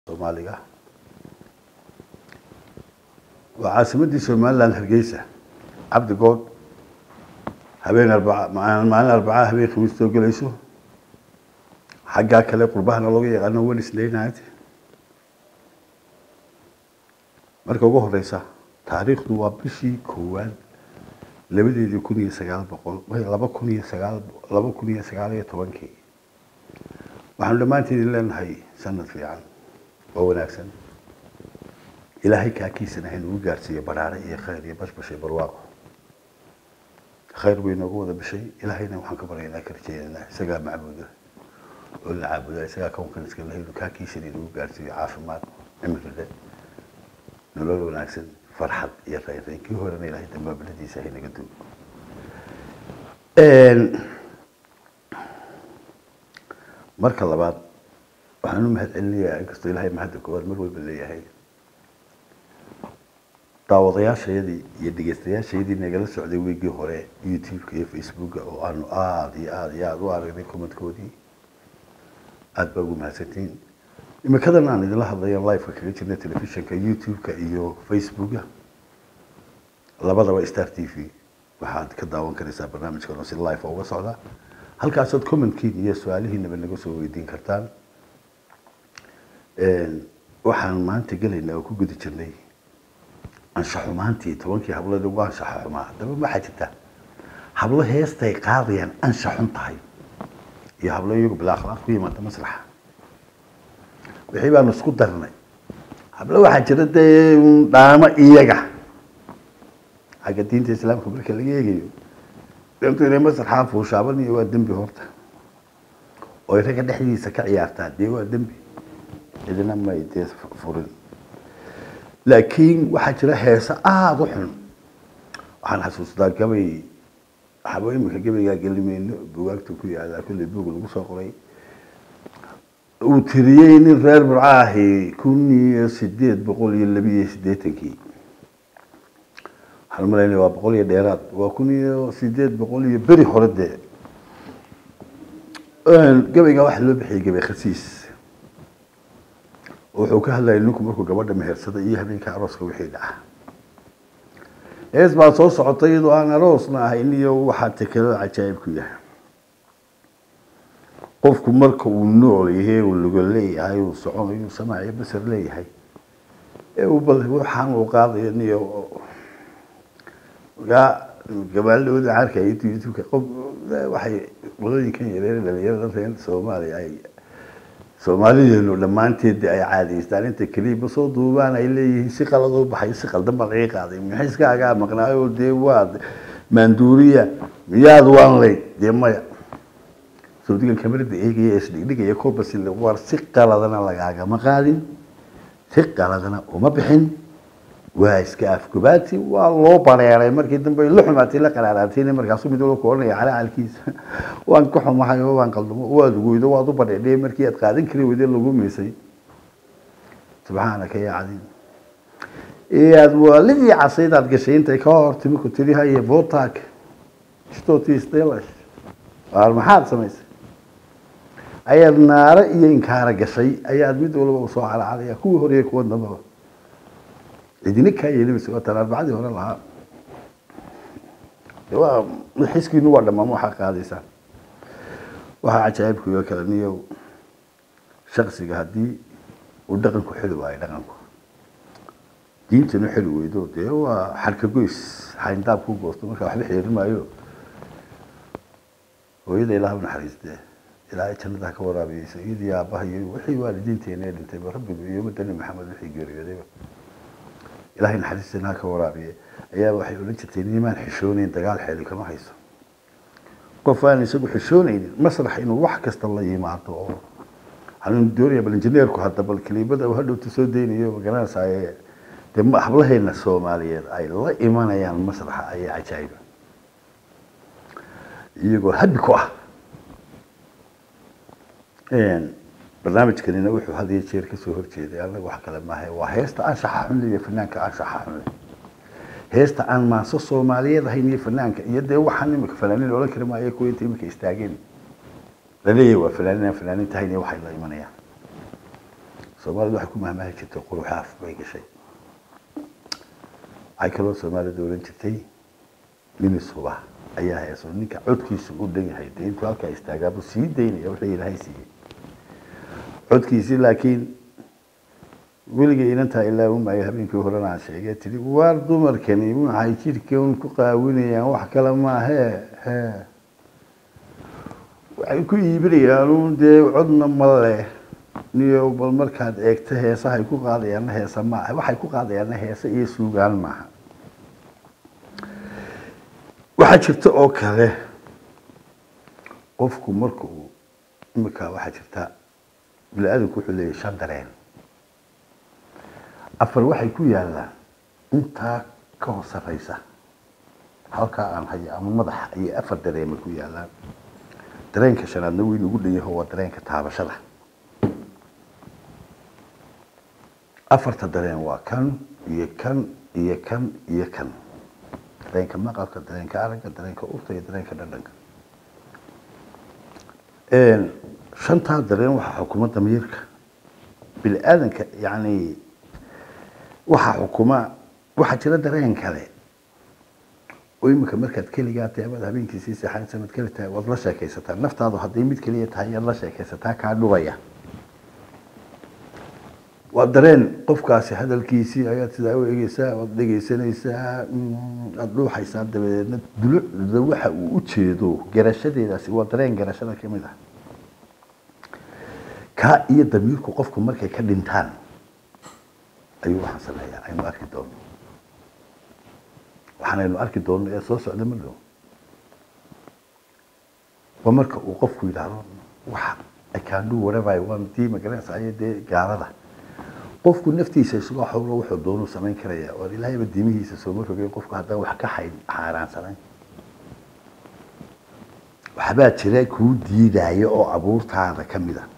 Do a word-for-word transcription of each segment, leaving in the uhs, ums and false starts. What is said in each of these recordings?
Soomaaliga waa caasimadii Somaliland Hargeysa Cabdi Good habeen arbaca maalin arbaca habeen khamiis soo galayso xagga kale qurbahana looga yaqaano Wednesday night marka ugu horeysa taariikhdu waa bishii koowaad labadeedii kun iyo sagaal boqol laba kun iyo sagaal laba kun iyo sagaal iyo tobankii waxaan dhamaantiin leenahay sanad fiican oo wanaagsan ilaahay ka kiisana inuu gaarsiiyo baraare iyo khayr iyo bashbash iyo barwaaqo khayr weyn ugu wada bishay ilaahayna waxaan ka baryaynaa karjeedana isaga macbuuda oo la caabudo isaga koonkan iska leeyahay ka kiisana inuu gaarsiiyo caafimaad cimriga nolol wanaagsan farxad iyo khayr kii horena ilaahay dambaabadiisa ay naga duub een marka labaad waxaan u mahadcelinayaa inkastoo ilaahay mahad koowaad mar walba leeyahay daawadayaashayadii iyo dhageystayaashayadii nagala socday weegii hore YouTube iyo Facebook oo aanu aad iyo aad iyo aad u aragnay comment-koodii aad baa ugu mahadsantiin imikadan aan idinla hadlayo live-ka kaga jirnay telefishinka YouTube-ka iyo Facebook-ga labadaba Star T V waxaad ka daawan karaysaa barnaamijkan oo si live uga socda halkaas aad comment-kiin iyo su'aalihiinaba naga soo weydiin kartaan een waxaan maanta galaynaa oo ku gudi jirnay anshaxu maantii tobankii hablood ugu anshaxa xumaa daba ma xajita hablo heestay qaadayaan anshaxun tahay iyo hablo iyagu bila akhlaaq ku yimaada masraxa wixii baan isku darnay hablo waxa jira dee dhaama iyaga xagga diinta islaamka marka laga eegayo inta inay masraxa fuushaaban iyo waa dambi horta oo ay raga dhexdiisa ka ciyaartaa dee waa dambi idina ma idee furin laakiin waxa jira heesa aad u xun waxaan xasuustaa gabay xabo imika gabayga galimeeno buugaagta ku yaala kulli buug lagu soo qoray uu tiriyay nin reer burcaahi kun iyo sideed boqol iyo laba iyo siddeetankii waxaan maleynay waa boqol iyo dheeraad waa kun iyo sideed boqol iyo beri hore dee gabayga waxa loo bixiyay gabay khasiis wuxuu ka hadlayay ninku markuu gabadha mehersada iyo habeenka arooska wixii dhaca hees baa soo socotay iyadoo aan aroosna ahayn iyo waxa takalo cajaa'ib ku yahay qofku marka uu nool yahay uu laga leeyahay uu soconayo samaayo basar leeyahay ee uu bal waxaan uu qaaday niyo ga gabadhooda arkay YouTube-ka qof waxay wadooyinkan yareeyay dhalinyarada reer Soomaaliya ay Soomaaliyeenu dhamaanteed ay caadiystaan inta kaliya soo duubaan ay leeyihiin si qalad oo baxay si qaldan bal ay qaaday maxay iska aga maqnaayo dee waad manduuriya miyaad waan lay dee maya soo digan kamarada eegay is dhigay koob si la war si qaladana lagaaga ma qaadin si qaladana uma bixin waa iska afkubaati waa loo bareeray markii dambe la xumaatay la qaraaraatay markaas mid loo koornay cala alkiisa waan ku xumahay oo waan qaldamo waad gooydo waad u bareeday markii aad qaadan kari weyday lagu meesay subhanaka ya azim ee aad walidii casaydaad gashay intay ka hortimi ku tiri hay votak istooti steelash war maxaad samaysay ayaad naara iyo inkaara gashay ayaad mid walba soo calacalaya kuwa hore kuwa dambaba idinka ka yeelay soo tarar baadi hore laha waa xiskiinu waa dhamaan waxa qaadaysan waxa cajaa'ib ku yahay kala niyo shakhsiga hadii uu dhaqan ku xil waayay dhaqanku diintuna xil weydo dee waa xalka goys xayndaab ku goosto marka wax la xiriir maayo hooyada ilaahay naxariistay ilaahay jannada ka waraabiyay sayidii aabahay wixii waalidiinteena dhintay rabbigu iyo madani maxamed wixii geeriyooday ilaahay naxariistina ka waraabiyay ayaa waxay u leeyahay niman xishoonayn dagaal xeeli kama hayso qof aan isagu xishoonayn masrax inuu wax kasta la yimaado oo aan dooriya bal injineerku hadda bal kaliibada uu hadhow soo deynayo ganacsiga de hablaheena Soomaaliyeed ay la imanayaan masraxa ay cajaa'ib iyagoo hadbi ku ah een barnaamijkanina wuxuu hadii jeer ka soo horjeeday anaga wax kale ma ahay waa heesta anshaxa xun iyo fanaanka anshaxa xun heesta aan ma soo Soomaaliyeed ahayn iyo fanaanka iyo de waxaan imika fanaanin oo la kirmaayo ku inta imika istaageen la leeyahay waa fanaanin fanaanin tahay waxay la imanayaan Soomaalidu waxay ku mahmaahi jirtay quruxaaf bay gashay ay kaloo Soomaalidu oran jirtay nin subax ayaa hayso ninka codkiisu u dhan yahay intuu halka istaagaabo sii deynaya wixii Ilaahay siiyay codkiisi laakiin weliga inanta ilaa uu ma habeenkii horena sheegay tiri waar dumarkani waxay jirkeen ku qaawinayaan wax kala ma aha waxay ku iibinayaan dee codna male niyo bal markaad eegto heesaha ay ku qaadayaan heesa ma aha waxay ku qaadayaan heesa iyo suugaan ma aha waxa jirta oo kale qofku markuu imika waxa jirta bilaadanku wuxuu leeyahay shan dareen afar waxay ku yaalaan inta ka hoosaysa halka aan hayo ama madax ay afar dareema ku yaalaan dareenka shanaadna weyn ugu dhayahay waa dareenka taabashada afarta dareen waa kan iyo kan iyo kan iyo kan dareenka maqalka dareenka aragga dareenka urta iyo dareenka dhadhanka een shanta dareen waxa xukuumadda damiirka bil aadanka yani waxa xukuma waxa jira dareen kale oo imika markaad kaliya taabad habeenkii si saxan sanad kale tahay wad la sheekaysataa naftaadu haday mid kaliya tahay la sheekaysataa ka dhubaya waa dareen qofkaasi hadalkiisii ayaad sidaa u eegaysaa wad dhageysanaysaa aad dhuuxaysaa dabadeedna dulucda waxa uu u jeedo garashadeedaasi waa dareen garashada kamid ah ka iyo damiirku qofku markay ka dhintaan ayuu waxaan sameeyaa aynu arki doono waxaanaynu arki doono ee soo socda ma dhow waa marka uu qofku yidhaahdo waxa I can do whatever I want tii magaranaysa ayay dee gaalada qofku naftiisa isugu xawlo wuxuu doono samayn karaya oo Ilaahay badiimihiisa soo markay qofku haddaan wax ka xayn xaaraansanayn waxba jira ku diidayo oo abuurtaada kamid ah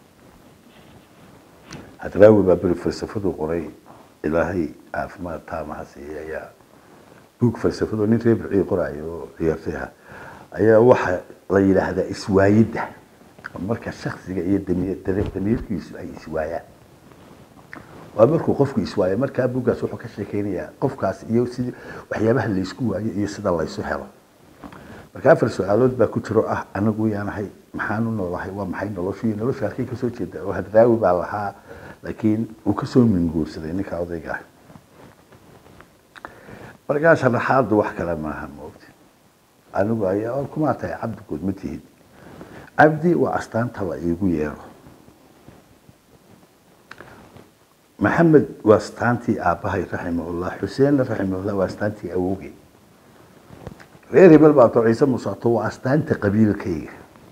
hadraawi baa bari falsafadu qoray Ilaahay afmaad taamaha siiyay buug falsafadu nin reebci qoraayo ciyaartaha ayaa waxa la yiraahdaa iswaayida marka shakhsiga iyo damiirkiisu ay iswaayaan waa markuu qofku iswaayo marka buugaas wuxuu ka sheekeynayaa qofkaas iyo sidii waxyaabaha la isku waayo iyo sida la isu helo marka afar su'aalood baa ku jiro ah anagu yaanahay maxaan u noolahay waa maxay noloshu iyo nolosha halkay ka soo jeedaa oo hadraawi baa lahaa laakiin uu ka soo minguursaday ninka odayga marka sharaxaadu wax kala ma aha moogti anigu ayaa kuma tahay cabdigood ma tihid abdi waa astaanta la iigu yeero محمد واستانتي أباهي رحمه الله حسين رحمه الله واستانتي أوجي غير بالبعض عيسى مصاطو واستانتي قبيل كيغا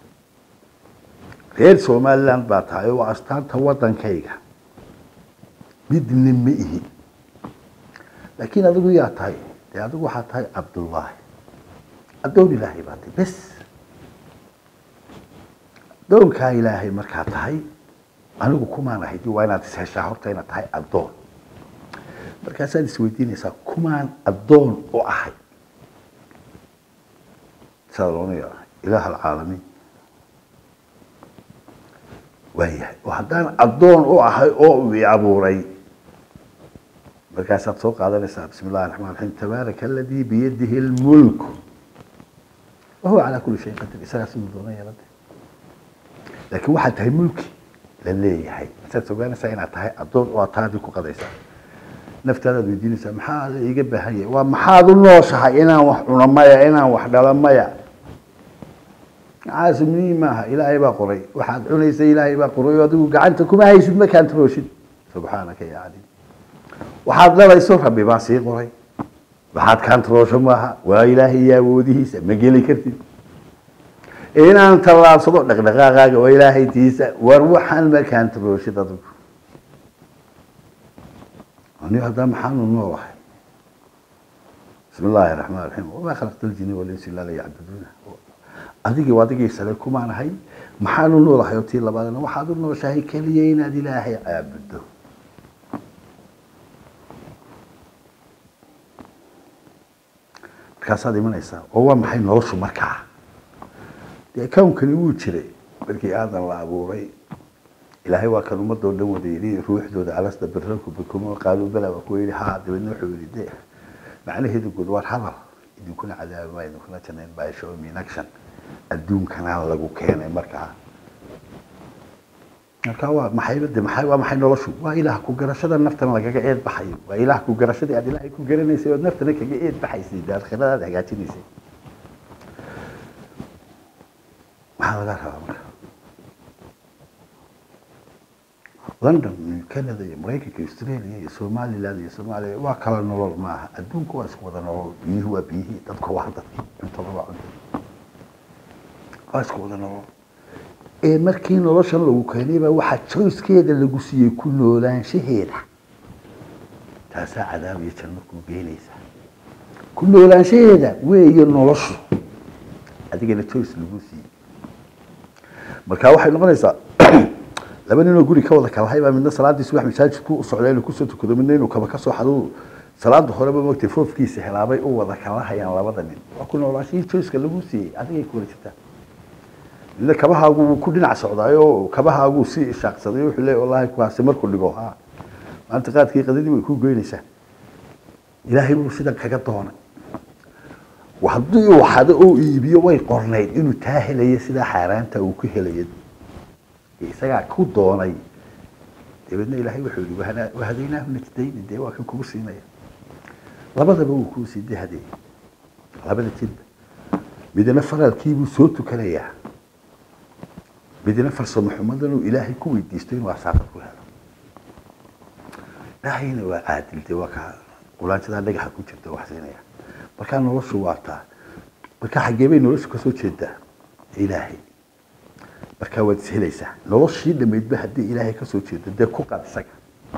غير سومال لان باتاي واستانتي وطن كيغا بدن مئه لكن أدو يا تاي أدو حتاي عبد الله أدو إلهي باتي بس دون كا إلهي مركا تاي anigu kuma nahayd waa inaad isheeshaa horta inaad tahay adoon markaas aad isweydiinaysaa kumaan adoon u ahay salaamaya ilaah alcaalamiin waayahay oo haddaan adoon u ahay oo uu abuuray markaas aad soo qaadanaysaa bismillaahir rahmaanir rahiim tabaaraka alladii biyadihi almulk wa huwa ala kulli shay'in qadir isaga sidoo doonaya laakiin waxa tahay mulki لليه ستوجانا سينا تهاي الدور واتادي كقديسة نفترض الدين سمحة يجيب هي ومحاض الله صحينا وحنا مايا هنا وحنا مايا عازمني ما إلهي بقري واحد عنيس إلهي بقري ودو قعنتكم هاي شد ما كانت روشد سبحانك يا عدي واحد لا يسوف بباسي قري واحد كانت روش معها وإلهي يا وديه سمجلي كرتي إن أنت الله صدق لك دقاقا وإلهي تيسا وروحا ما كانت بروشد أدوك أني هذا محان النوح بسم الله الرحمن الرحيم وما خلقت الجن والإنس إلا ليعبدونه أديك وأديك يسألكم عن هاي محان النوح يوتي الله بعدنا وحاد النوح شاهي كليين أدي إلهي عبده كاسادي من إيسا هو محين نوش مركع كون كان يوجري بركي هذا الله أبوري إلهي وكان مدة ودم وديري روح دود على سد بركم بكم وقالوا بلا وكويل حاد بنوح ولديه معناه هذا قدوار حضر إذا يكون عذاب ما إذا كنا تنين بايشوا من أكشن الدون كان على لجو كان مركعة مركعة ما حيبدأ ما حيوا ما حينولشوا وإله كوجرشة النفط أنا لقى إيد بحي وإله كوجرشة يعني إله كوجرني يسوي النفط لك إيد بحي سيد دار خلال هذا قاعدين يسوي ما هذا غير لندن كندا أمريكا أستراليا سومالي لا سومالي وكلا نور معها الدون كواس وذا نور بيه وبيه تبقى واحدة أنت طبعا كواس وذا نور إيه مركين رشل لو كانوا واحد شويس كده اللي جوسي كله لان شهير تاسع عذاب يتشنكوا بينيسا كله لان شهير وينورش هذيك اللي شويس اللي جوسي مركا واحد نقنيسا لما نيجي نقول كذا كذا هاي من الناس صلاة دي سواح مشاهد كو صعلان كوسة كذا منين وكذا كسر حلو صلاة دخول ما مكتفوف في كيس حلابي أو ذا كذا هاي على بدنين وكنا راشين شويس كلاموسي هذا يكون شتى إذا كذا هاجو كلنا على السعودية وكذا هاجو سي الشخص ده يحلى والله كواس مر كل جوها أنت قاعد كي قديم ويكون جينيسه إلهي مرسيدا كجدهنا وحدي وحد أو يبيه ويقرنين إنه تاهل يسيدا حيران تأوكي هليد isagaa ku doonay dibadna ilaahay wuxuu yiri wahana wahadaynahu najdayn de waa kan kugu siinaya labadaba uu ku siidey hadii labada jid midna faralkii buu soo tukanaya midna farso maxamedan uu ilaahay ku weydiistay inuu asaaqad ku helo ilaahayna waa caadil de waa ka qulaantada dhagaxa ku jirta wax siinaya marka noloshu waata marka xageebay noloshu ka soo jeedaa ilaahay marka wad sihlaysa noloshii dhameedba hadii ilaahay ka soo jeedo de ku qadsaga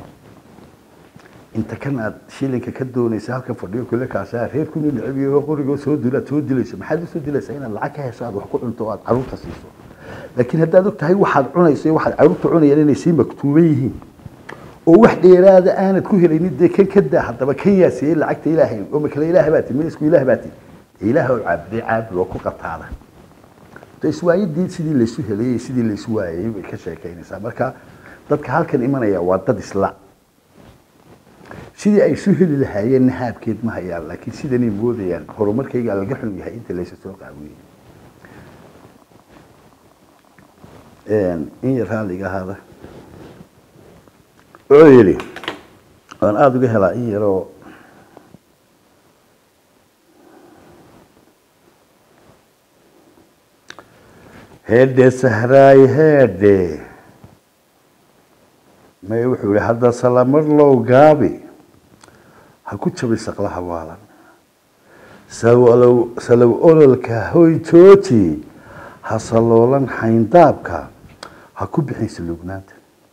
inta kan aad shilinka ka doonaysa halka fadhiyo kule ka saar reer ku nilcibiyo qorigo soo dila soo dilaysa maxaad soo dilaysa in lacag ka hesho aad wax ku cunto aad caruurta siiso laakiin haddaad og tahay waxaad cunayso waxaad caruurta cunayaan inay si maktuuban yihiin oo wax dheeraad aanad ku helaynin de kan ka daa hadaba kan yaasay lacagta ilaahay oo ma kale ilaahay baati ma isku ilaahay baati ilaahay cabdi cabdi oo ku qataada iswaayidii sidii la isu helay sidii la isu waayay way ka sheekeynaysaa marka dadka halkan imanaya waa dad isla sidii ay isu heli lahaayeen nahaabkeed ma hayaan laakiin sidanay moodayaan horumarkayga laga xun yahay inta la isu soo qaawiyay een in raaliga hada oo yiri aan aad uga helaa in yaro هذا سهراي هذا ما يوحوا هذا سلام الله قابي هكوتش بيسقل حوالا سو لو سلو أولك هوي توتي حصلوا حين دابك هكو بحيس اللبنات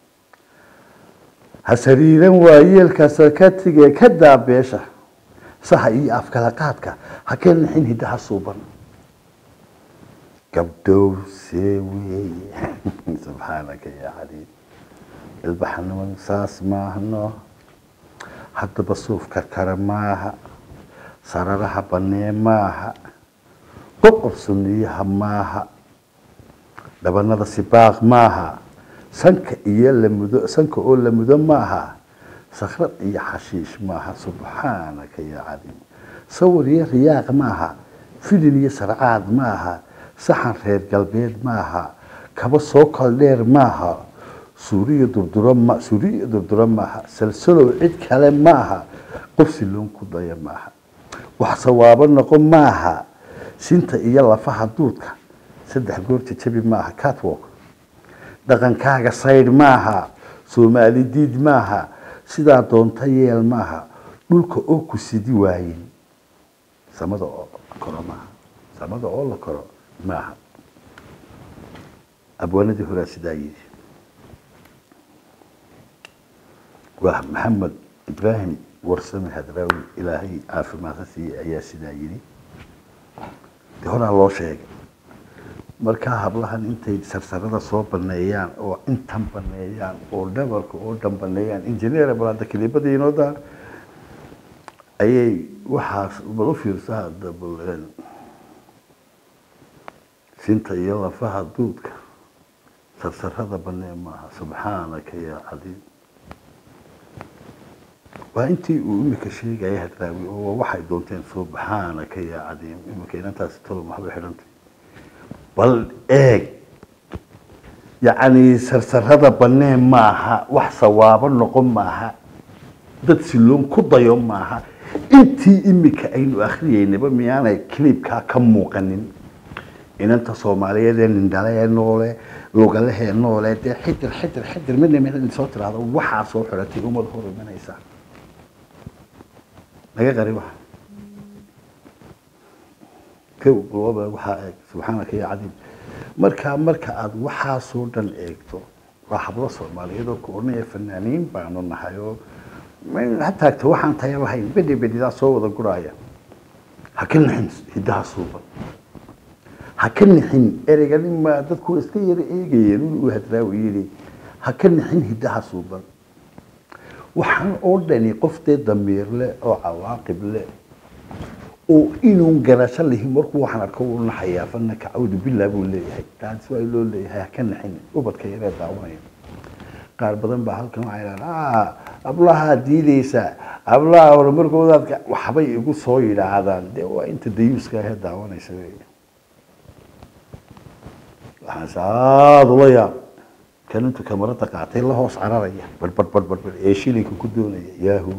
هسريرا ويلك سكتك كداب بيشا صح إيه أفكالقاتك هكين الحين هدها صوبا قبدو سوي سبحانك يا علي البحر والساس ماهنو حتى بصوف كركر ماها سررها بني ماها قطب سنيها ماها لبنا ذا سباق ماها سنك إيا لمدو سنك أول لمدو ماها صخرة إيا حشيش ماها سبحانك يا علي صوري رياق ماها فيدني سرعاد ماها saxan reer galbeed maaha kaba soo kaldheer maaha suuriya durdura ma suuriya durdura maaha salsalo cid kale maaha qofsi loon ku daya maaha wax sawaabo noqon maaha sinta iyo lafaha duudka saddex goor jabi maaha catwalk dhaqankaaga sayr maaha Soomaali diid maaha sidaa doonta yeel maaha dhulka oo ku sidi waayeen samada oo koro maaha samada oo la koro معها أبوانا دي هراس دايد واحد محمد إبراهيم ورسم هدراوي إلهي عارف ما تسي أياس دايدي دي هنا الله شيء مركها بلهن أنت سرسرة صوب بنيان أو أنتم بنيان أو دبرك أو دم بنيان إنجنير بلاد كلي بدي نودار أي وحاس بلوفير سهاد بلغن سنتا يلا فها دودك sarsarada banee maaha subxaanaka yaa cadiim waa intii uu imika sheegaya hadraawi oo waxay doonteen subxaanaka yaa cadiim imika inantaasi tolo maxbay xidhantay bal eeg yacni sarsarada banee maaha wax sawaabo noqon maaha dad siloon ku dayo maaha intii imika aynu akhriyeynaba miyaanay clipkaa ka muuqanin inanta soomaaliyeed ee nindhalee noole lugalehee noole dee xidir xidir xidir midna midna soo tiraahdo waxaa soo xiratay ummad hor imanaysa laga qari waxa kow laba waxaa eeg subxaanaka yaa cadiim markaa marka aad waxaa soo dhan eegto waa hablo soomaaliyeed oo ku odhanaya fanaaniin baanu nahay oo ha taagto waxaan taya lahayn bedhi bedhidaa soo wada guraya ha ka nixin hiddaha suuban ha ka nixin ereygan ma dadku iska yara eegayeen uu hadraawi yidhi ha ka nixin hiddaha suuban waxaan oo dhani qoftee damiir leh oo cawaaqib leh oo inuu garasho lihi markuu waxaan arko uu naxayaa fanaka cawdu billah buu leeyahay taas waa loo leeyahay ha ka nixin ubadka yaree daawanaya qaar badan baa halkan waxay yidhahdaan ablaha diidaysa ablaha horumarkoodaadka waxbay igu soo yidhaahdaan dee waa inta dayuuska ahee daawanaysa waxaan saad ula yaab kan intuu kamarada qaatay la hoos cararaya barbar barbar ee shilinka ku doonaya yaahu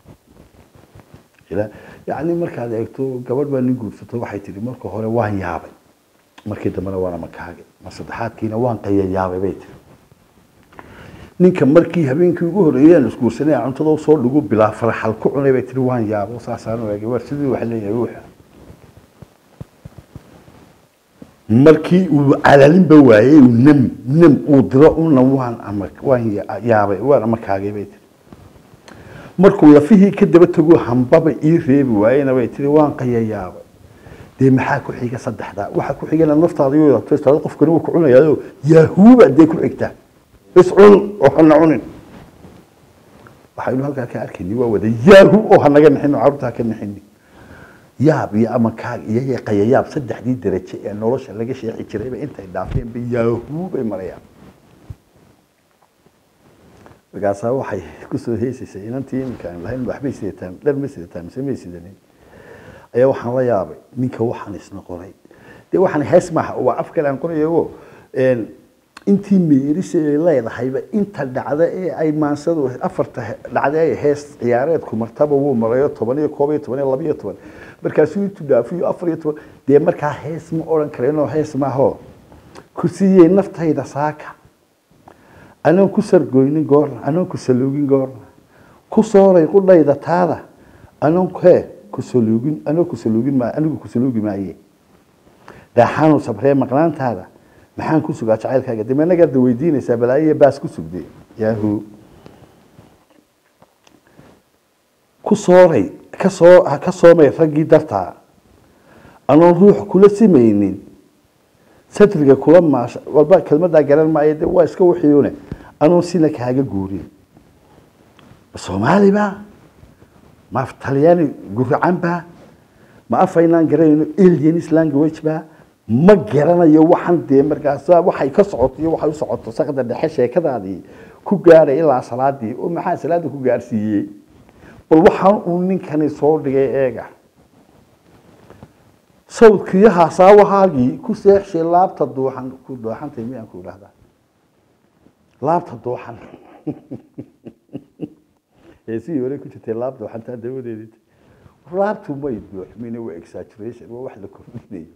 ila yacni markaad eegto gabadh baa nin guursato waxay tidhi marka hore waan yaabay markii dambena waana makaagay mar saddexaadkiina waan qayayaabay bay tiri ninka markii habeenkii ugu horeeyeen iskuursanay cuntada soo dhigu bilaa farxal ku cunay bay tiri waan yaabo saasaan waagay war sidii wax leeyahay ruuxa markii uu calalin ba waayay uu nam nam uu diro una waan ama waan yaabay waan ama kaagay bay tiri markuu lafihii ka daba tago hambaba ii reebi waayayna bay tiri waan qayayaabay dee maxaa ku xiga saddexda waxa ku xigana naftaada iyo taastada qofkani uu ku cunayaa yahuuba dee ku xigta iscun oo hana cunin waxaynu halkaa ka arkaynay waa wada yaahu oo hanaga nixin carruurtaa ka nixini yaab iyo ama kaag iyo qayayaab saddexdii darajo ee nolosha laga sheexi jirayba intay dhaafeen ba yaahu bay marayaan markaasaa waxay kusoo heesaysay inantii iminkaan lahayn waxbay sidataan dhar ma sidataan mise may sidanin ayaa waxaan la yaabay ninka waxaan isna qoray dee waxaan hees maaha waa af kale aan qorayago intii meeris ay leedahayba inta dhacda ee ay maansadu afarta dhacda ee hees ciyaareedku martaba wuu marayo toban iyo koob iyo toban iyo laba iyo toban markaasuu intuu dhaafiyo afar iyo toban dee markaa hees ma odhan kareenoo hees maaho ku siiyey naftayda saaka anoon ku sargoynin goorna anoon ku saluugin goorna ku sooray qudhayda taada anoon hee ku saluugin anoon ku saluugin maa anigu ku saluugi maaye daaxaanu sabree maqnaantaada maxaan ku sugaa jacaylkaaga dib anaga da weydiinaysaa balaayiya baas ku sugday yaahu ku sooray ka soo ka soomay raggii dartaa anoon ruux kula simaynin satriga kula maasha walba kelmaddaa garan maayo dee waa iska wixiyune anoon sina kaaga guurin soomaali baa ma af talyaani guracan baa ma afaynaan garanayno aliens language baa ma garanayo waxaan dee markaas waxay ka socoto iyo waxay u socoto saqda dhexe sheekadaadii ku gaaray ilaa salaadii oo maxaa salaada ku gaarsiiyey bal waxaan uu ninkani soo dhigay eega sawdkiyaha saawahaagii ku seexshay laabta duuxan ku dooxantay miyaan ku idhaahdaa laabta duuxan heesii hore ku jirtay laab duuxantaa dawadeedii laabtu may duuxmine waa exaggeration waa wax la kordhinayo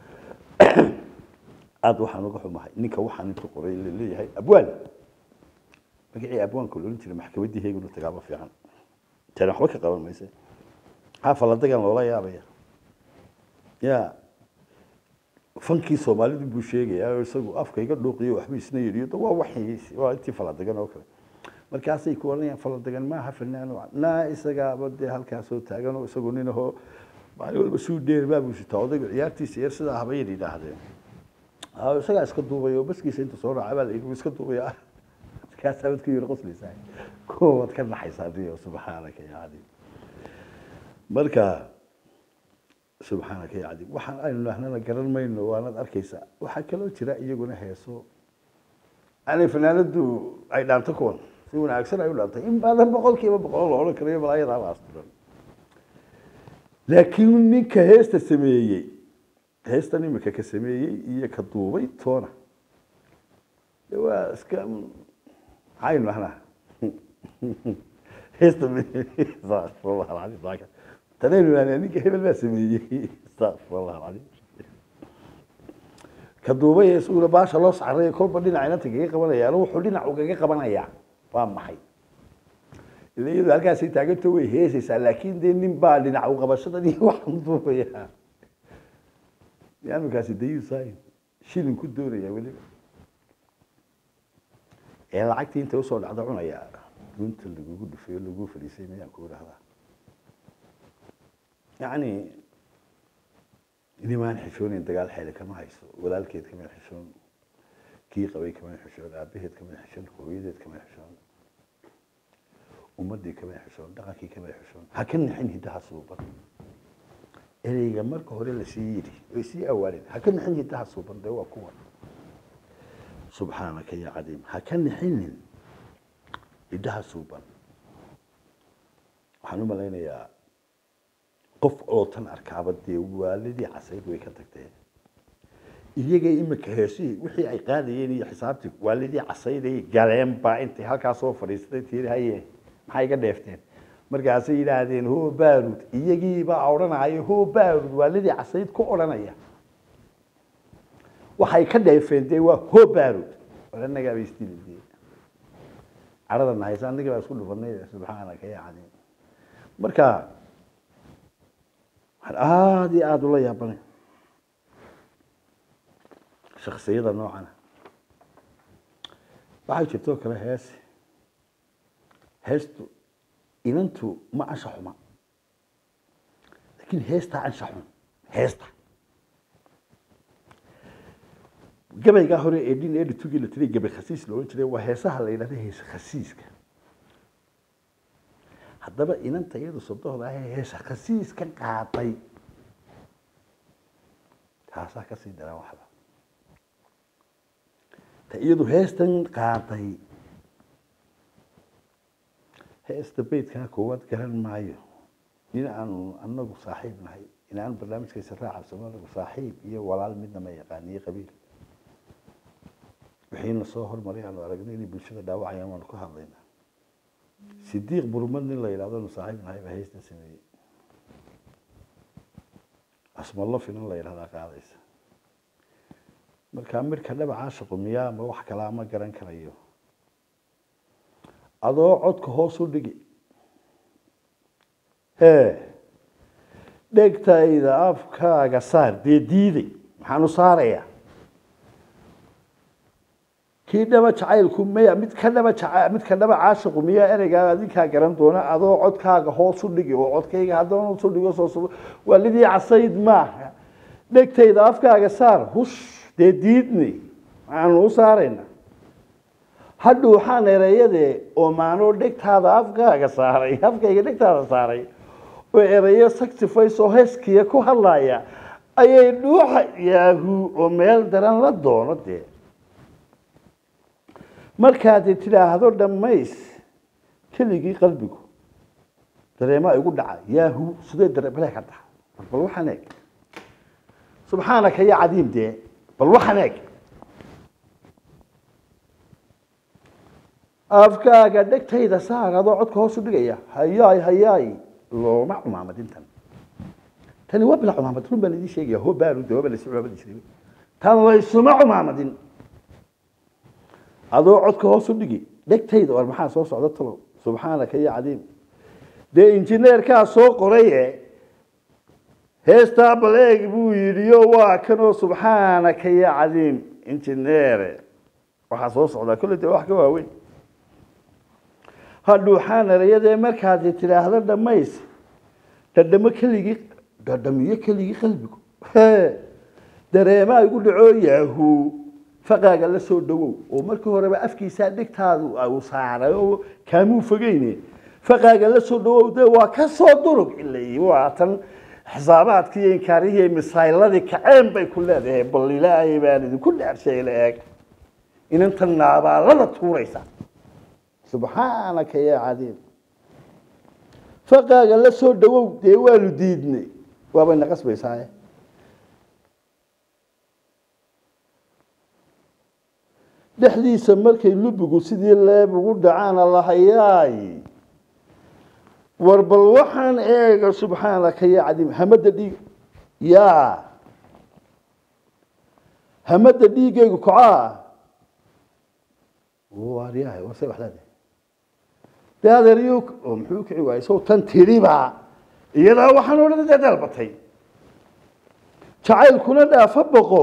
aad waxaan uga xumahay ninka waxaan intuu qoray leeyahay abwaan magacii abwaanka loo jiray maxkamaddii heeguna tagaaba fiican tan waxba ka qaban mayse xafa la dagan loola yaabaya ya fankii Soomaalidu buu sheegay isagu afka iga dhuuqiyo waxba isna yiriyo waa waxay waa intii fala dagan oo kale markaasay ku oranayaan fala dagan ma aha fanaan na isaga badde halkaas oo taagan oo isagu ninaho maalin walba suu dheer baa buu sitaa odayga ciyaartiisa yar sida habay yidhaahdeen aa isaga iska duubayo baskiisa inta soo raacay baa la igu iska duubaya ka sababta yar qoslaysaa koowad ka naxaysaa diyo subhanaka ya adi marka subhanaka ya adi waxaan aynu nahnana garan mayno waanad arkaysaa waxa kale oo jira iyaguna heeso أنا فنانة أي دام تكون سوينا أكثر أي ولا إن بعد بقول كيف بقول الله كريم لا يضع أصلا لكن كهست السمية هستني مك كسمية هي كطوبي تونا هو اسكام عين معنا هستني استغفر الله العظيم ضاك تنين أنا نيك هبل بس سمية استغفر الله العظيم كدوبي يسوي باش الله صعري كل بدينا عينتك إيه قبنا يا روح ودينا عوجة قبنا يا فاهم حي اللي إذا كان سيتاجت هو هيسس لكن دين نبال دينا عوجة بس تدي واحد دوبي يعني كاسي ديو ساين شيل كل دوري يا ولي يعني عكتي أنت وصل عذرنا يا أنت اللي جود في اللي جود في السينما يا كورة هذا يعني إذا ما نحشون أنت قال حالك كما هيسو ولا الكيد كما يحشون كي قوي كما يحشون أبيهت كما يحشون كويدت كما يحشون ومدي كما يحشون دقاكي كما يحشون هكذا حين هدها صوبا إلي جمرك هو اللي سيري ويسي أولين هكذا حين هدها صوبا ده هو قوة سبحانك يا عظيم هكذا حين هدها صوبا وحنوم علينا يا qof oo tan arkaabadii waalidii casayd way ka tagtay iyaga imika heesii wixii ay qaadayeen iyo xisaabtii waalidii casayd ay galeen baa intii halkaas soo fadhiistay tiirahaye maxay iga dheefteen markaas ay yiraahdeen hoo baarud iyagii baa oranayay hoo baarud waalidii casayd ku oranaya waxay ka dheefeen waa hoo baarud walanaga baystilidii aradan haysan aniga baa isku dhufanay subxaanaka ya cadiim marka هذه عاد والله يا بني شخصية نوعنا بعد شفتوا كلا هاس هاستو إن أنتوا ما أشحما لكن هاستا عن شحم هاستا قبل جاهوري إدين إدي تجي لتري قبل خسيس لو أنت لو هاسها اللي لا هيس خسيسك haddaba inanta iyadu sodohda ah heesa khasiis ka qaatay taasa ka sii daran waxba ta iyadu heestan qaatay heesta beedka koowaad garan maayo in aan anagu saaxiib nahay in aan barnaamijkiisa raacabsano anagu saaxiib iyo walaal midna ma yaqaaniyo qabiil wixiina soo hormaray aan aragnay in bulshada dhaawacayaan waan ku hadlaynaa صديق برمان الله يلعبون صاحب هاي بهيست سمي اسم الله فينا الله يلعب قاعديس marka marka laba caashaqo miyaa ma wax kala ma garan karayo adoo codka hoos u dhigi ee dhegtayda afkaaga saar diiday maxaan u saarayaa kii daba jacaylku miya mid ka daba jacayl mid ka daba caashaqu miya ereyga adinka garan doona adoo codkaaga hoos u dhigi oo codkayga haddana hoos u dhigo soo soo walidii casayd ma dhegtayda afkaaga saar hush deedidni aan u saarayna haddu waxaan ereyade oo maano dhegtaada afkaaga saaray afkayga dhegtaada saaray oo ereyo sacrifice oo heeskiya ku hadlaya ayay dhuuxa yaahu oo meel daran la doono de markaad tiraahdo dhamays keligii qalbigu dareema igu dhacay yaahu sidee dareemay ka tahay bal waxaan eeg subxaanaka ya cadiim de bal waxaan eeg afkaaga dhegtayda saarado codka hoos u dhigaya hayaay hayaay looma cumaamadintan tani waa bila cumaamad run baan idin sheegaya hoo baaru dawaba la socdo badisay tan way suma cumaamadin adoo codka hoos u dhigi dhegtayda war maxaa soo socda talo subxaanaka ya cadiim de injineerka soo qoray heesta baleeg buu yiriyo waa kanoo subxaanaka ya cadiim injineer waxa soo socda kulli wax ka waaweyn haddu waxaan erayade markaad tiraahdo dhamays dadamo keligii dadamiyo keligii qalbigu dareema igu dhaco yaahu faqaaga la soo dhawow oo markii horeba afkiisa dhigtaadu uu saaray oo kaamuu fogeyne faqaaga la soo dhawow de waa ka soo durug ilaa waa tan xisaabaadkii inkaariyay misayladii kaceen bay ku leedahay bal ilaahay baan idin ku dhaarshay leeg إن أنت النابع لا توريسا سبحانك يا عظيم فقال لا سو دو ديوالو ديدني وابا نقص بيساي دحديسا markay lubigu sidii leeb ugu dhacaan Allah hayaay warbal waxaan eega subxaanaka ya cadiim hamada dhiig yaa hamada dhiigaygu kacaa waaryahay warsay wax leedahay daadariyo oo muxuu kici waayay soo tan tiriba iyada waxaan odhanay dalbatay jacaylkuna dhaafa boqo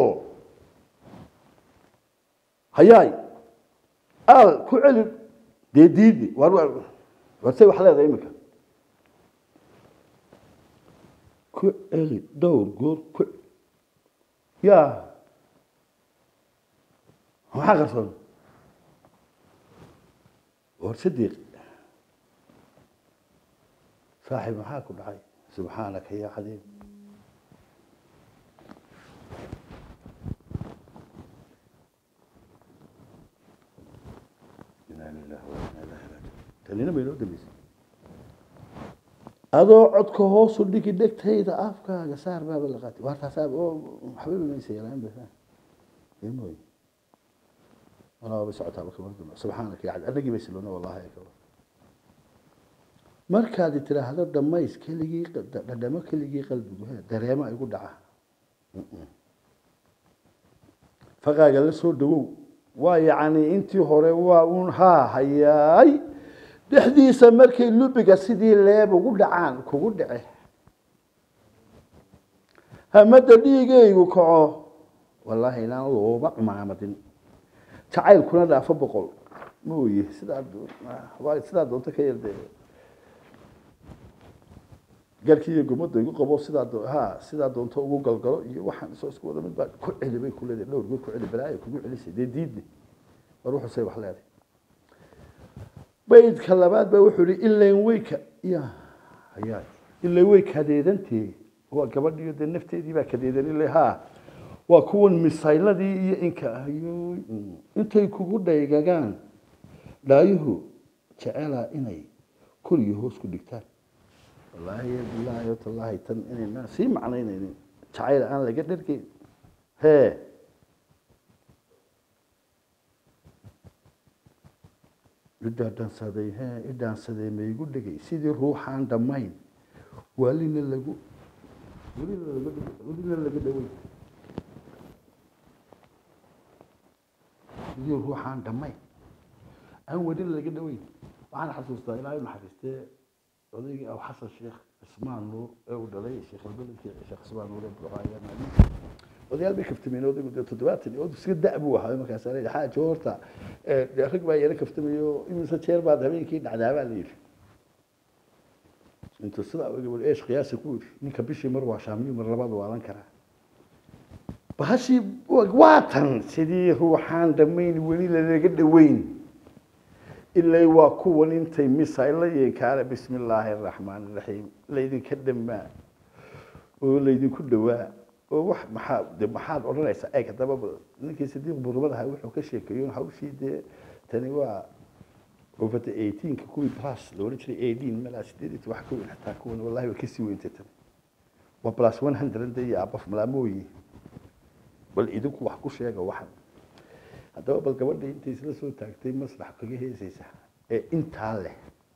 hayaay al ku celi deediidi war warsay wax leedahay imika ku celi dowr goor ku yaa maxaa qarsoon war sadiiq صاحب maxaa ku dhacay subxaanaka ya cadiim tanina ma inoo dambeysay adoo codka hoos u dhigi dhegtayda afkaaga saar baaba la qaatay waa taasaab oo waxba imaysa yalaan baa imooy ana waa socotaa marka subxaanaka ya cadiim anagii baysilona wallahi akbar markaad tiraahdo dhamays keligii dhadhamo keligii qalbigu dareemo ay ku dhaca faqaaga la soo dhawow waa yaani intii hore waa uun ha hayaay dhexdiisa markay lubiga sidii leeb ugu dhacaan kugu dhace hamada dhiigaygu kaco wallahi inaan looba umaamadin jacaylkuna dhaafo boqol mooye sidaa waa sidaa doonta ka yeelday galkiiyo gumada igu qabo sidaa ha sidaa doonto ugu galgalo iyo waxaan soo isku wada mid baa ku celibay kuleeday dhowr goor ku celi balaayo kugu celisay diidni war wuxuu say wax leedahay baydka labaad baa wuxuu yiri ileen weyka ya hayaa ileen way kadeedantii waa gabadhiyo de nafteedii baa kadeedan ilaa ha waa kuwan misayladii iyo inka ayo intay kugu dhaygagaan dhaayuhu jecela inay kuriyo hoos ku dhigtaan والله بالله يا الله تن إننا سي معنين إن تعال أنا لقيت لك هي إذا دان صدي هي إذا صدي ما يقول لك سيدي روح عند مين ولين اللي جو ولين اللي ولين اللي قدوي سيدي روح عند مين أول اللي قدوي وأنا حسوس لا إله إلا حسيته odayga aw xasan sheekh ismaan nuur ee uu dhalay sheekh albeledki sheekh ismaan nuur ee buuxaya maali odayaal bay kaftameen odaygu toddobaatan oo iska da'bu waxa markaas ay xaajo horta ee rag baa yara kaftamayo imisa jeer baad habeenkii dhacdaaba leeyahay inta sida ugu wal eesh qiyaas ku ninka bishii mar waa shaamiyo mar labaad waalan kara bahashi waatan sidii ruuxaan dhameyn wali laga dhaweyn إلا وكون أنت مثال يكار بسم الله الرحمن الرحيم ليدين كدما وليدين كدوا وح محاب ده محاب أولا ليس أي كتابة إنك يصدق بربضها وح وكشيء كيون حوشي ده تنوع وفت ثمانية عشر كوي بلاس لو نشري ثمانية عشر ملا سديد توحكون حتى كون والله وكسي وين تتن وبلاس مية ده يا أبف ملاموي بل إذوك وحكوش يا واحد هذا بل قبل أنت سلسلة تكتي مسرح كجيه هيسيسه أنت على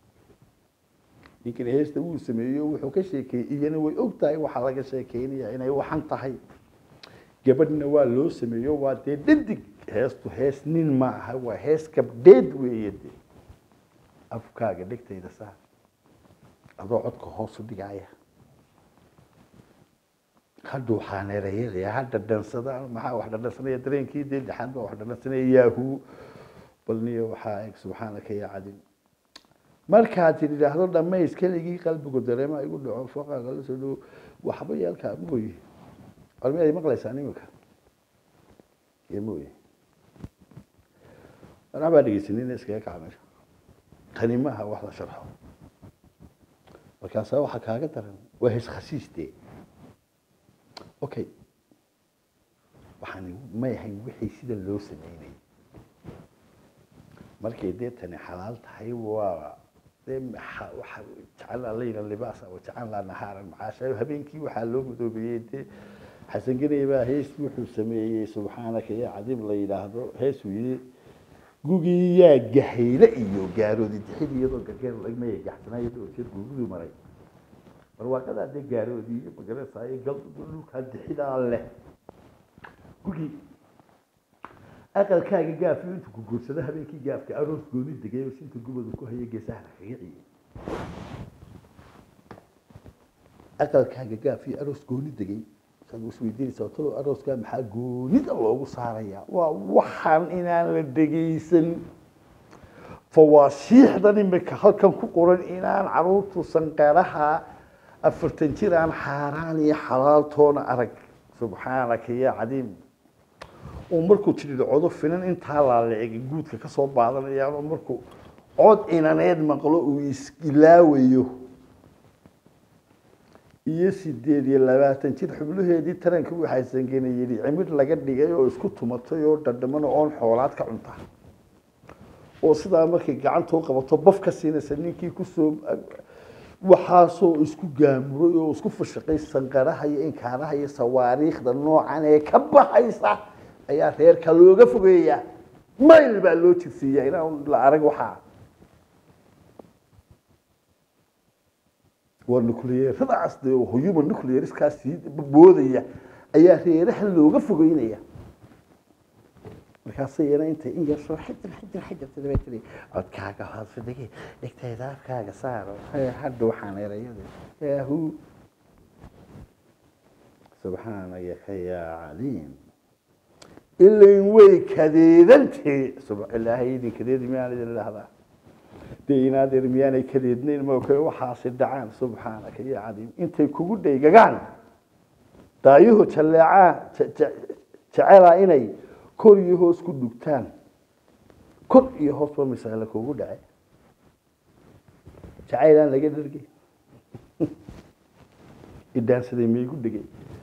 يمكن هيست تقول سميه وحكي شيء كي يعني ويقطع وحركة شيء كيني يعني وحن طحي قبل نوال لو سميه واتي ضدك هيست هيست نين ما هو هيست كبديد ويدي أفكار قدك تيدا سا أروح عدك هوس الدقاية خدوا حانة رهيل يا حد الدنسة ما واحد الدنسة يدرين كيد حد واحد الدنسة ياهو بلني وحايك سبحانك يا عدل مركاتي اللي هذا ما يسكلي قلب قدره ما يقول له فوق قال له وحبي الكابوي المي ما قال ثاني مك يموي انا بعد سنين اسكيك عامل ثاني ما واحد شرحه وكان سوا حكايه ترى وهيش خسيستي اوكي waxaan ma yahay wixii sida loo sameeyay markay deetani xalaal tahay waa waxa jacala layla libaasa wa jacala nahaara macaasha habeenkii waxa loo gudoobiyay de xasan ganay baa hees wuxuu sameeyay subxaanaka ya cadiim la yiraahdo hees wii gugiya gaxayla iyo gaaroodi dixidiyado gargaar lagmay gaxsanaaydo oo jir gugudu maray barwaaqada de gaaroodi iyo magarasay gal dhulka dixida leh gugi aqalkaaga gaaf inta ku guursada habeenkii gaafka aroos gooni degay oo inta gubadu ku hayay geesaha xigii aqalkaaga gaaf iyo aroos gooni degay san u isweydiinaysaa tolo arooska maxaa goonida loogu saaraya waa waxaan inaan la dhageysan fawaasiixdan imika halkan ku qoran inaan caruurtu sanqaraha afartan jiraan xaaraan iyo xalaal toona arag subxaanaka ya cadiim ومركو تريد عضو فينن انت هلا اللي جود كسب بعض يعني مركو عض إن ناد مقلوق ويسكلاويه يسيدي دي لباتن تيد حبلوه دي ترى كوي حيسن جيني يدي عمر لقد دقيقة ويسكت توماتيو دردمان عون حوالات كعنتها وصدا مركي قعان توقع وطبف كسينة سنين كي كسب وحاسو اسكو جامرو اسكو فشقي سنقرها ينكرها يسواريخ ده النوع عنه كبه حيصح ayaa reerka looga fogeeyaa mayl baa loo jifsiyaa inaan la arag waxa war nuclear radaasde oo human nuclear iskaasi boodaya ayaa reeraha looga fogeynaya markaas ayana inta in yar soo xidin xidin xidin tadabtay codkaaga haasfadigi dhigtayda afkaaga saaro hadda waxaan erayada yaahu subhanaka ya alim إلا وي كذيدنتي سبحان الله يدي كذيد ميان إلى هذا دينا دير ميان كذيدنين ما كل وحاصل دعان سبحانك يا عظيم أنت كقول دي جعان تايهو تلعا تعالى إني كل يهوس كل دكتان كل يهوس ومثال كقول دعي تعالى أنا لقيت رجي الدانس ده ميقول دقي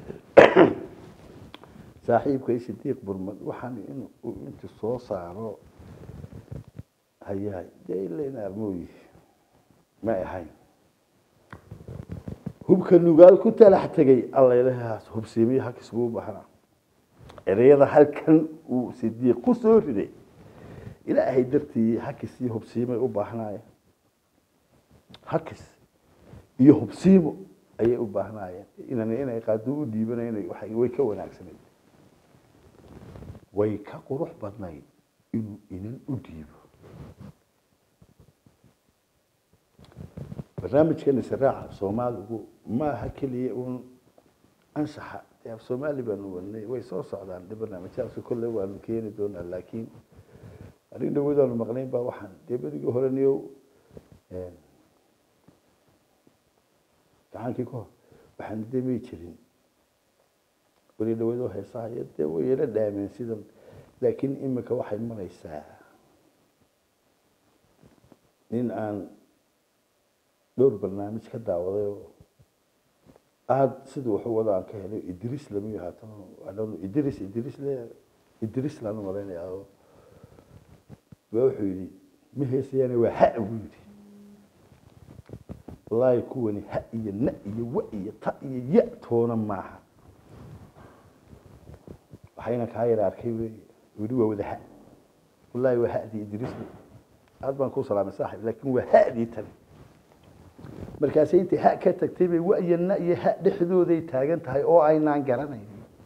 صاحبك يصدق برمد وحن إنه أنت صوص عرو هياي ده اللي نرموي ما يحين هو كانوا قال كنت لحتى جاي الله يلها هو بسيمي هك سبوب بحنا الرياضة هل كان وصديق قصور لي إلى هيدرتي هكسي هو بسيمي وبحنايا هكس يهو بسيمو أي وبحنايا إن أنا أنا قادو ديبنا أنا وحي ويكون أحسن way ka qurux badnayd inuu inan u dhiibo barnaamijkan israaca Soomaaligu ma aha kaliya uun ansaxa ee Soomaali baan wadnay way soo socdaan barnaamijyaasku kullee waan keeni doonaa laakiin arrin wadaan maqnayn baa waxaan dibadii horaniyo ee gacankii ko waxaan deemay jirin ولي لو يدوه يصايد ويلا دائما سيدم لكن إمك واحد مرة يساعة إن أن دور برنامج كذا وضعه أحد سيدو هو ذا كهله إدريس لم يهاتم أنا إدريس إدريس لا إدريس لانه مرينا أو بوحدي مهيس يعني وحق ودي الله يكون حقي النقي وقي طقي يأتون معها حينك هاي الأركيب ودوا وذا والله وهذه إدريسني هذا بنكون صلاة صاحب لكن وهذه ترى مركزيتي هاك تكتبي وأي النأي ها لحدود ذي تاجنت هاي أو عين عن جرنا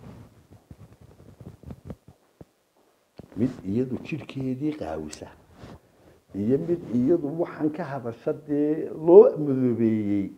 مد يدو شركة دي قاوسة يمد يدو وحن كهذا الشد لو مذوبي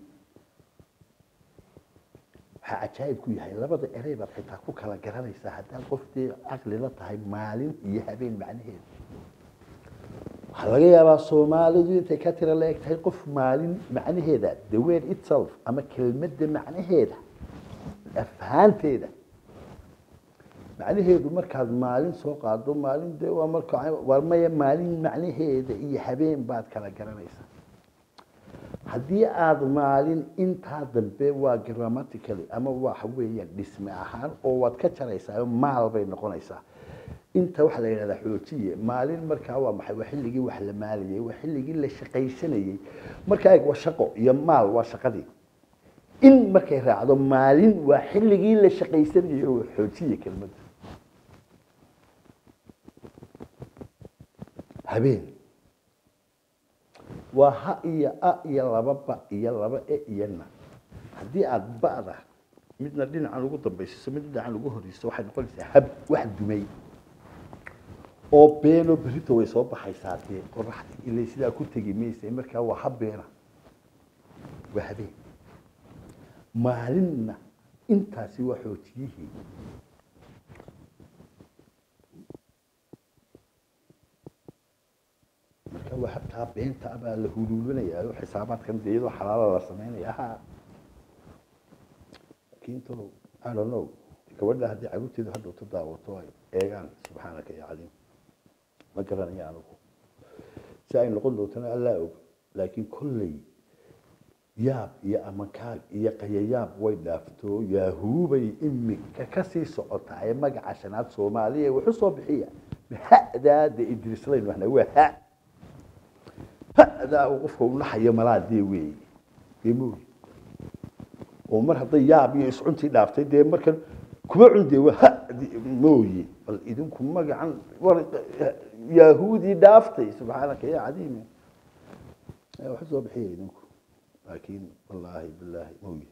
عجائب كوي هاي لبض قريبة حتى كوك على جراني ساعات قفتي عقلي لا تهاي مالين يهبين معنيه هذا يا الصومالي دي تكتر لك تهاي قف مالين معنيه هذا the word itself أما كلمة معنيه هذا أفهان هذا معنيه هذا مركز مالين سوق عدو مالين ده ومركز ورمية مالين معنيه هذا يهبين بعد كلا جراني haddii aad maalin inta dambe waa grammatically ama waa xaweeyaan dhisme ahaan oo waad ka jaraysaa maal bay noqonaysaa inta waxa la yiraahdaa xoojiye maalin markaa waa maxay waa xilligii wax la maaliyay waa xilligii la shaqaysanayay markaa waa shaqo iyo maal waa shaqadii in markay raacdo maalin waa xilligii la shaqaysanayay oo xoojiye kelmad habeen waa ha iyo a iyo laba ba iyo laba e iyo na haddii aad ba'da midna dhinacan ugu dambaysiiso midna dhinacan ugu horeyso waxay noqonaysaa hab wax dumay oo beeno berito way soo baxaysaa dee qoraxdii ilaa sidaa ku tegi maysa markaa waa habbeena waa habeen maalinna intaasi waa xoojiyihii marka waa habtaa beenta abaa la huluulinayaa oo xisaabaadkan dee iyadoo xalaala la sameynaya ha kiinto I don't know gabadha haddii caruurteedu hadhow ta daawato ay eegaan subxaanaka ya cadiim ma garanaya anigu si ay noqon doontana allaa og laakiin kolley yaab iyo amakaag iyo qayayaab way dhaafto yahuubay imika ka sii socota ee magaca shanaad soomaaliya wuxuu soo bixiya hadaada idrislayn waxna waa ha hada qofka uu naxayo malaadii weey deemoo oo mar haday yaab iyo iscuntii dhaaftay dee markan kuma cundee waa mooyi bal idinku magacan yahuudi dhaaftay subxaanaka ya cadiim wuxuu soo bixiyay idinku laakiin wallaahi billaahi mooyi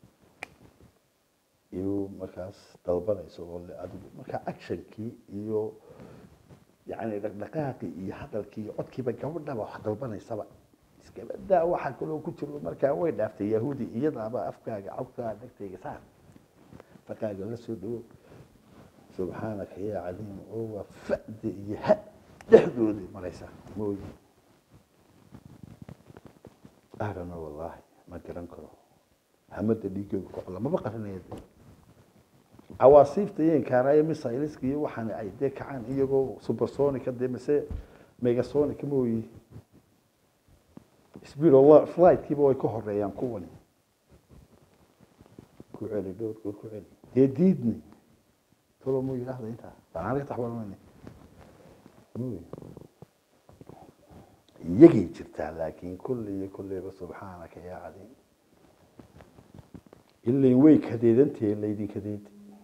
iyo markaas dalbanayso oo adigu marka actionkii iyo يعني دقائق يحضركي عدكي بجودة وحضر سبع إسكابدا واحد كله كتير مركا وين دافت يهودي يضرب أفكار عقدة دكتي صار فكان قال له سبحانك يا عليم هو فقد يهد حدودي ما ليس موي أهلا والله ما كرن كره حمد ديك وقلا ما بقى هنا عواصف تيين كاراي ميسايلسكي waxaan ay deekacaan iyagoo supersonic ka deemse megasonic mooyi speed of flight kiiba way ka horeeyaan kuwan ku celi dhow ku celi deedidni tolo mooyi raahda inta baan taxawalnay mooyi yagi jirta laakiin kulli kulli subhanaka ya cadiim ilaa way kadeedantay leedin kadeed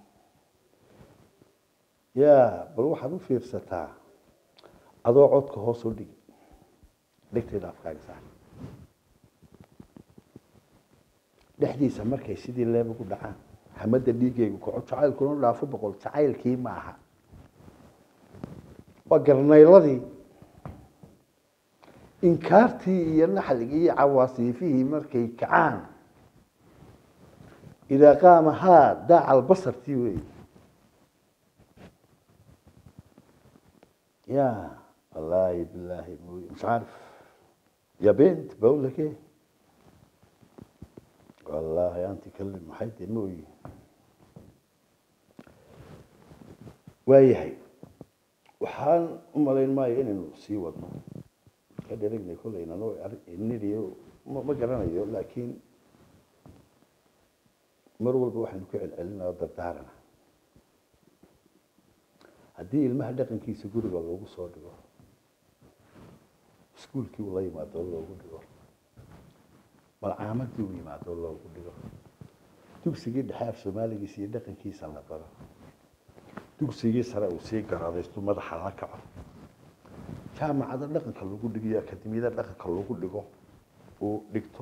يا بروح هذا في رسالة هذا عود كهوس ودي دكتور أفكار صح لحدي سمر كيسيدي اللي بقول دعان حمد الليجي وقعد شعيل كلون لافو بقول شعيل كي معها وقرنا يلذي إنكارتي ينحلقي عواصي فيه مركي كعان إذا قام هذا داع البصر تيوي يا والله بالله مش عارف يا بنت بقول لك ايه والله انت كلم حد موي وايهي وحان امالين ماي انو سي ودنا كدرجني كلنا نو انيديو ما قرانيو لكن مر walba waxaan ku celcelinaa dardaarana haddii ilmaha dhaqankiisa guriga loogu soo dhigo iskuulkii uu la yimaado loogu dhigo malcaamadii uu yimaado loogu dhigo dugsigii dhexe Soomaaligiisa iyo dhaqankiisa la baro dugsigii sare uu sii garaadaysto madaxa la kaco jaamacada dhaqanka lagu dhigo akademiyada dhaqanka lagu dhigo uu dhigto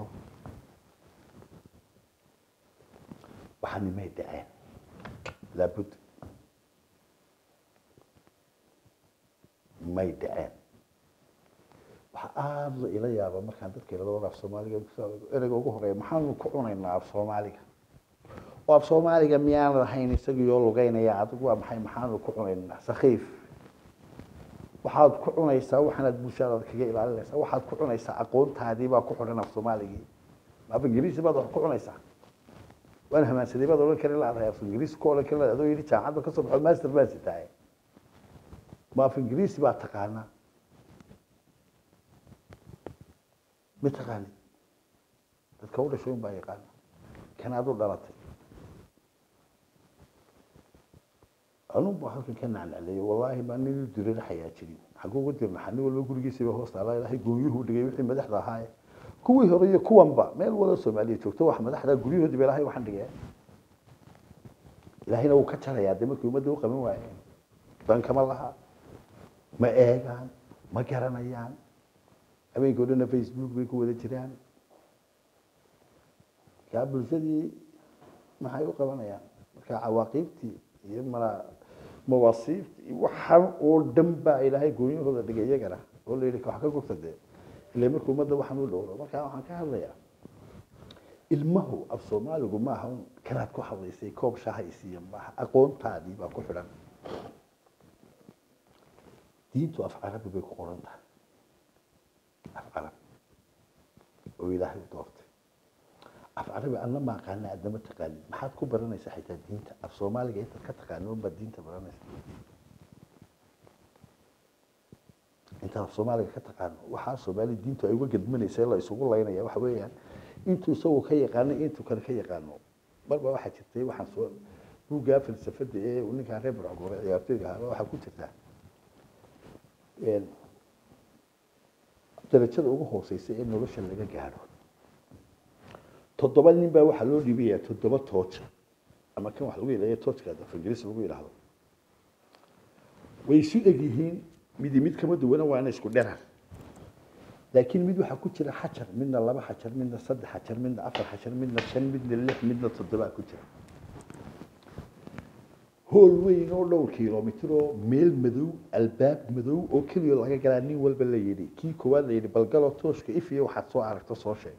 waxaan ma dhaceen laabud ما يدعين وحاب إلى يا أبا مركان تذكر لو رأف سومالي أنا أقول هراي محمد كونا إن رأف سومالي وأف سومالي ميان الحين يسقي يولو جينا يا عطوا محي محمد كونا إن سخيف وحاب كونا يسوي حنا بوشارة كجيل على الله وحاب كونا يسا أقول هذه بقى كونا في سومالي ما في إنجليزي بقى كونا يسا وأنا هم سيدي بقى دول كريلا على في إنجليزي كولا كلا هذول يريد تعاد بكسب الماستر بس تاعي ما في إنجليزي بقى تقانا متقاني تتكون شو بقى يقانا كان هذول دلتي أنا بحكي كان عن عليه والله ما ندري الحياة شيء حقوق الدين محل ولا بقول جيسي بهوست على الله يقوليه ودقي وحين مدح هاي كوي هرية كوان با ما ولا سومالي شوكتوا واحد مدح ده قوليه ودي بلاهي وحن دقي لا هنا وكتر يا دمك يوم ده وقمن واعين بان كمال لها ما إيجان ما كرنا يان أبي يقولون فيسبوك بيكون ده جيران قبل شدي ما حيوقع بنا يان كعواقبتي يمرا مواصيف وحن ودم با إلهي قولين هذا دقيقة كنا قول لي لك وحكي قلت ده اللي مركو مدة وحن ولا ما كان وحن كهذا يا المهو الصومال وجماعة هم كانت كحول يسي كوب شاهي يسي ما أقوم تادي بكفران دينتو أفعال بيكورن ده أفعال وإلهي ضغط أفعال بأن ما قالنا قدام التقاليد ما حد كبرنا يسحيت الدين في الصومال جيت كتقانون بالدين تبرنا أنت في الصومال كتقانون وحاس الصومال الدين تو أيوة قد من يسأل الله يسوق الله ينيا وحوي يعني أنتوا سووا كي قانون أنتوا كان كي قانون مرة واحد شتى واحد سؤال هو جاء في السفد إيه ونك عرب رعقور يعطيك هذا واحد كنت تلا يعني درجة أوجه هو سيسي إنه ليش اللي جاره تضبط نبى وحلو ليبيا تضبط توتش أما كان وحلو يلاقي توتش كذا في الجلسة بقول له ويسوي أجيهين ميدي ميد كم دوّنا وأنا إيش كلنا لكن ميدو حكوت شر حشر منا الله حشر منا صد حشر منا أفر حشر منا شن منا اللح منا تضبط كتير هو الوين أولو كيلومتر ميل مدو الباب مدو أو كل يوم لقى جراني والبليدي كي كوال يدي بلقلو توش كيف يوحد صو عرفت صو شيء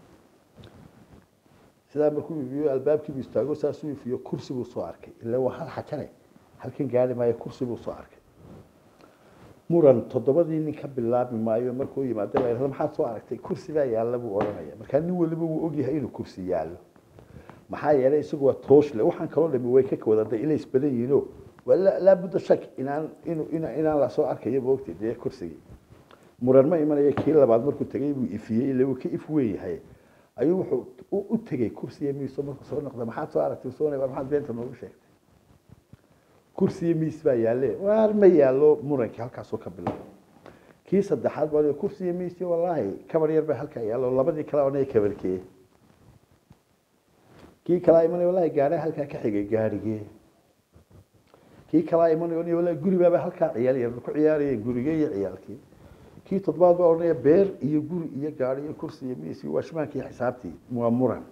سلام مركو بيو الباب كي بيستاغو ساسو فيو كرسي بو سو arkay illa waxa xajanay halkan gaari maayo kursi buu soo arkay muran todobadii nin ka bilaabi maayo markuu yimaado la yiraahdo maxaad soo aragtay kursi baa yaala buu oranaya marka nin waliba uu og yahay inuu kursi yaalo maxaa yeelay isagu waa toosh le waxaan kala dhimi way ka wadaday ilaa isbadan yiino wala la budda shak inaan inuu inaan la soo arkayo boogtay de kursiga muran ma imanaya kii labaad markuu tagay buu ifiyay ilaa uu ka if weeyahay ayuu wuxuu u tagay kursiga miis markuu soo noqday maxaad soo aragtay soo neebay maxaad beenta noogu sheegtay kursiga miis baa yaale waar ma yaalo muranka halkaas oo ka bilaabo kii saddexaad baa kursiga miis wallahi kabar yar baa halka yaalo labadii kala oo ay kabarkee kii kala imanay wallahi gaari halka ka xigay gaarigee kii kala imanay wallahi guri baa halka ciyaal yar ku ciyaarayay gurigee iyo ciyaalkii kii toddobaad baa oranaya beer iyo guri iyo gaari iyo kursi iyo miis iyo washmaankii xisaabtii waa muran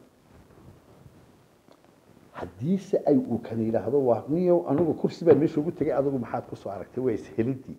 haddiise ay uu kan yiraahdo waa niyo anigu kursi baan meesha ugu tagay adigu maxaad ku soo aragtay way ishelidii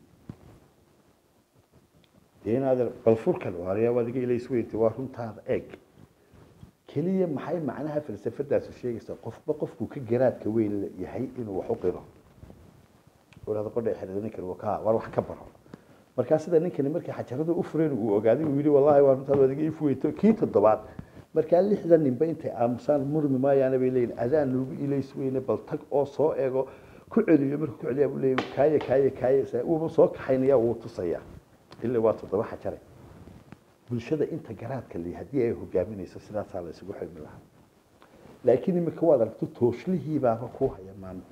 deenaada balfurkan waariya wadiga ilaa isweynti waa runtaada eeg kaliya maxay macnaha falsafadaas sheegaysaa qofba qofku ka garaadka weyn yahay inuu wax u qiro walaal qodhay xiriirin karo ka war wax ka baro marka sida ninkani markii xajaradu u fureen uu ogaaday uu yiri wallahi waa runtaada wadiga ifweynto kii toddobaad marka lixdan nin bayntay aamusan murmi ma yaana bay leeyeen adaan ugu ileysweeyna bal tag oo soo eego ku celiyo markuu ku celiyo buu leeyahay kaaye kaaye kaaye uu soo kaxaynaya uu tusaya ilaa waa toddoba xajare bulshada inta garaadka li hadii ay hogaaminayso sidaas la isugu xilmi lahaa laakiin imika waad aragto tooslihii baa ku haya maamo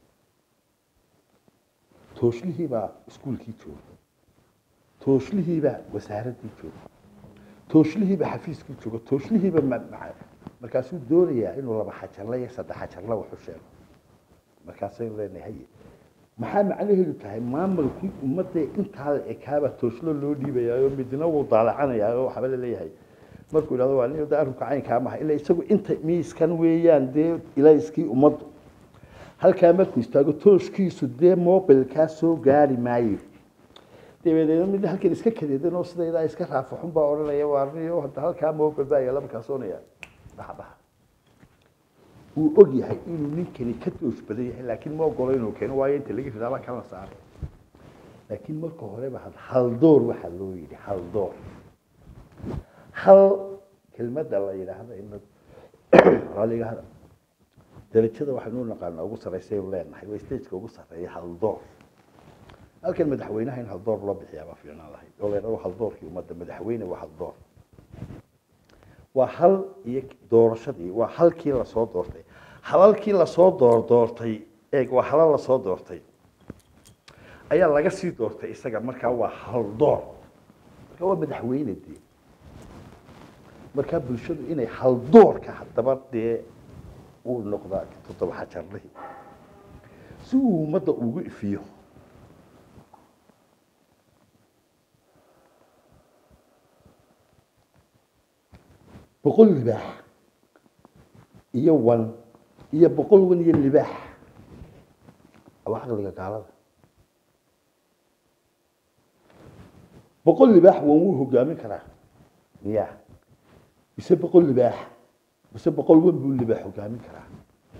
tooslihii baa iskuulkii jooga tooslihii baa wasaaradii jooga tooshlihiiba xafiiskii joogo tooshlihiiba markaasuu doonayaa inuu laba xajarla iyo saddex xajarla wax u sheego markaasay leenahay maxaa macnaheedu tahay maamulkii ummadda intaa ekaaba tooshlo loo dhiibayaa midna wuu daalacanayaa oo waxba la leeyahay markuu yiraahdo waa nin daaru kacayn ka ma ilaa isagu inta miiskan weeyaan dee ilayskii ummaddu halka markuu istaago tooshkiisu dee mobilka soo gaari maayo deebadeena mid halkan iska kadeedan oo sideeda iska raafaxun baa oranaya waarniyo hadda halka mobil baa yala markaa soonaya dhaxba uu og yahay inuu ninkani ka toosh badan yahay laakiin ma ogolo inuu keeno waayo inta laga filaaba kala saar laakiin marka hore ba hal door waxa loo yiri hal door hal kelmadda la yiraahdo in raaliga hada darajada waxa noo naqaan ugu sareysay leenahay way stage-ka ugu sareeyay hal door halkan madaxweynaha in hal door loo bixiyaa ba fiicnaan lahayd oo leeyahay hal doorkii ummadda madaxweyne waa hal door waa hal iyo doorashadii waa halkii la soo doortay halalkii la soo door doortay eeg waa halal la soo doortay ayaa laga sii doortay isaga markaa waa hal door marka waa madaxweyne dee markaa bulshadu inay hal doorka haddaba dee uu noqdaa toddoba xajarlihii si uu ummadda ugu ifiyo boqol libaax iyo wan iyo boqol wan iyo libaax waa caqliga gaalada boqol libaax wan wuu hogaamin karaa miya mise boqol libaax mise boqol wan buu libaax hogaamin karaa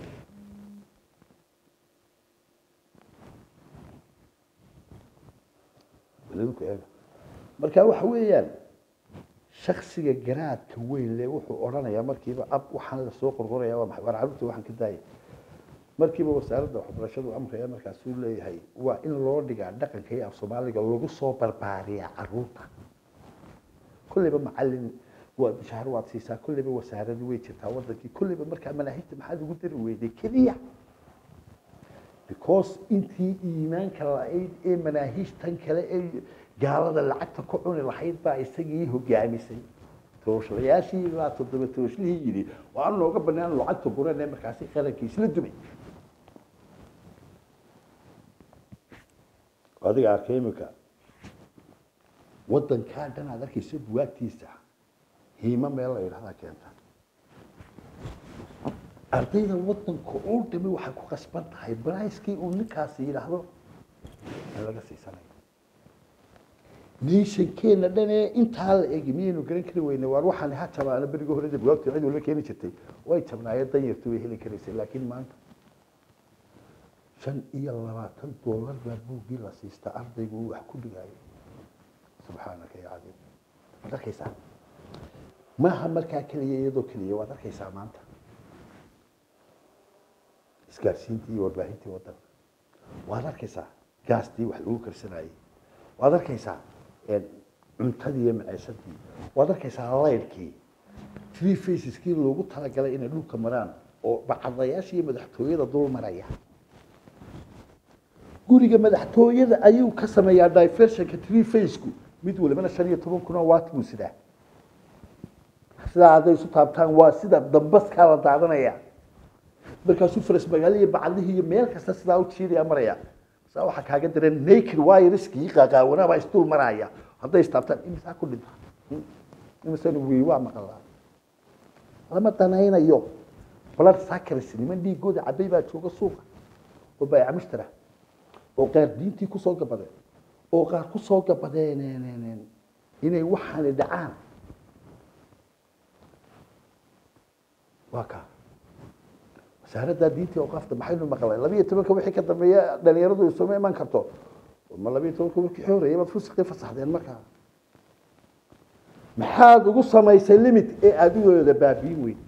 marka waxa weeyaan shakhsiga garaadka weyn leh wuxuu oranayaa markiiba ab waxaan la soo qorqorayaa waa maxay warcaruurta waxaan ka daayay markiiba wasaaradda waxbarashadu amraya markaas uu leeyahay waa in loo dhigaa dhaqanka iyo af Soomaaliga lagu soo barbaariyaa caruurta kulliba macallin waa bishaar waad siisaa kulliba wasaaraddu way jirtaa wadankii kulliba markaa manaahijta maxaad ugu dari weyday kaliya because intii iimaanka la'ayd ee manaahijtan kale ee gaalada lacagta ku cuni lahayd baa isagii hogaamisay tooshalayaashii ilaa toddoba tooshlihii yidhi waa nooga bannaan lacagta guran ee markaasi qarankiisa la dumay adiga arkay imika waddankaa dhan aad arkaysa buwaagtiisa hiima meel la yidhahdaa keenta ardayda waddanka oo dhami waxay ku qasban tahay barayskii uu ninkaasi yidhaahdo in laga siisanayo niishankeena dhanee intaa la egi miyaynu garan kari weyne waar waxaan ha jabaana berigii hore buwaagta cid walba keeni jirtay way jabnaayeen danyartu way heli karaysay laakiin maanta shan iyo labaatan doolar baa buuggii la siista ardaygu wax ku dhigaayo subxaanaka ya cadiim waad arkaysaa maaha markaa keliya iyadoo keliya waad arkaysaa maanta isgaarsiintii iyo warbaahintii waddanka waad arkaysaa gaastii wax lagu karsanayay waad arkaysaa cuntadii iyo maciishadii waad arkaysaa laydhkii three faceskii loogu talagalay inay dhulka maraan oo bacadayaasha iyo madaxtooyada dul maraya guriga madaxtooyada ayuu ka sameeyaa diversionka three facesku mid walibana shan iyo toban kun oo watt buu sidaa sidaa hadday isu taabtaan waa sida dambaskaa la daadanaya markaasuu faras magaaliya bacadihii iyo meel kasta sidaa u jiidaya maraya saa waxaa kaaga daran naked wireskii qaaqaawanaa baa isdul maraya hadday istaabtaan imisaa ku dhinta imisana wey waa maqalaa lama danaynayo blood saccharus niman dhiigooda cabay baa jooga suuqa oo baayaca mushtara oo qaar diintii kusoo gabadeen oo qaar kusoo gabadeen inay waxaani dhacaan waa kaa wasaaradda diintii awqaafta maxaynu maqlay labiyo tobanka wixii ka dambeeya dhalinyaradu isuma iman karto ma labiyo tobanka wixii xoreeyay baad fusiqii fasaxdeen markaa maxaad ugu samaysay limit ee aad u wada baabiin weyn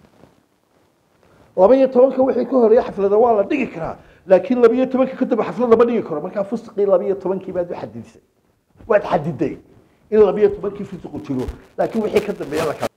labiyo tobanka wixii ka horeeya xaflada waa la dhigi karaa laakiin labiyo tobanka ka dambe xaflad lama dhigi karo markaa fusiqii labiyo tobankii baad u xadidisay waad xadiday in labiyo tobankii fusiqu jiro laakiin wixii ka dambeeya la kala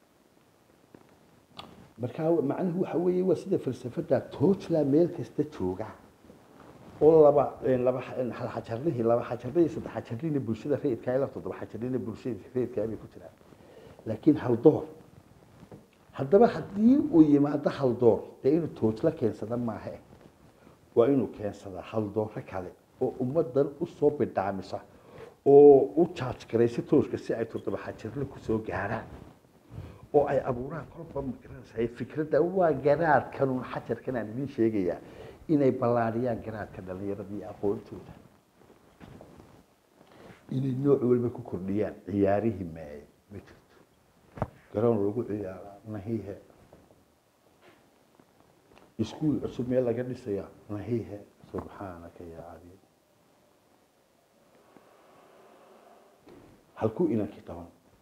markaa macnuhu waxa weeye waa sida falsafada toojla meel kasta jooga oo laba laba hal xajarlihii laba xajarlihii saddex xajarlihii bulshada reedka ay la toddoba xajarlihii bulshada reedka ay ku jiraan laakiin hal door haddaba haddii uu yimaado hal door dee inuu toojla keensada maaha waa inuu keensada hal doorro kale oo ummaddan u soo bidhaamisa oo u jaaj garaysa tooshka si ay toddoba xajarle ku soo gaaraan oo ay abuuraan kolba magaranaysaa fikradda waa garaadkan xajarkan aan idin sheegayaa inay ballaariyaan garaadka dhalinyarada iyo aqoontooda inay nooc walba ku kordhiyaan ciyaarihii maaye ma jirto garoon lagu ciyaaraa nahiihe iskuul cusub meel laga dhisaya nahiihe subxaanaka yaa cadiim halkuu inankii qaban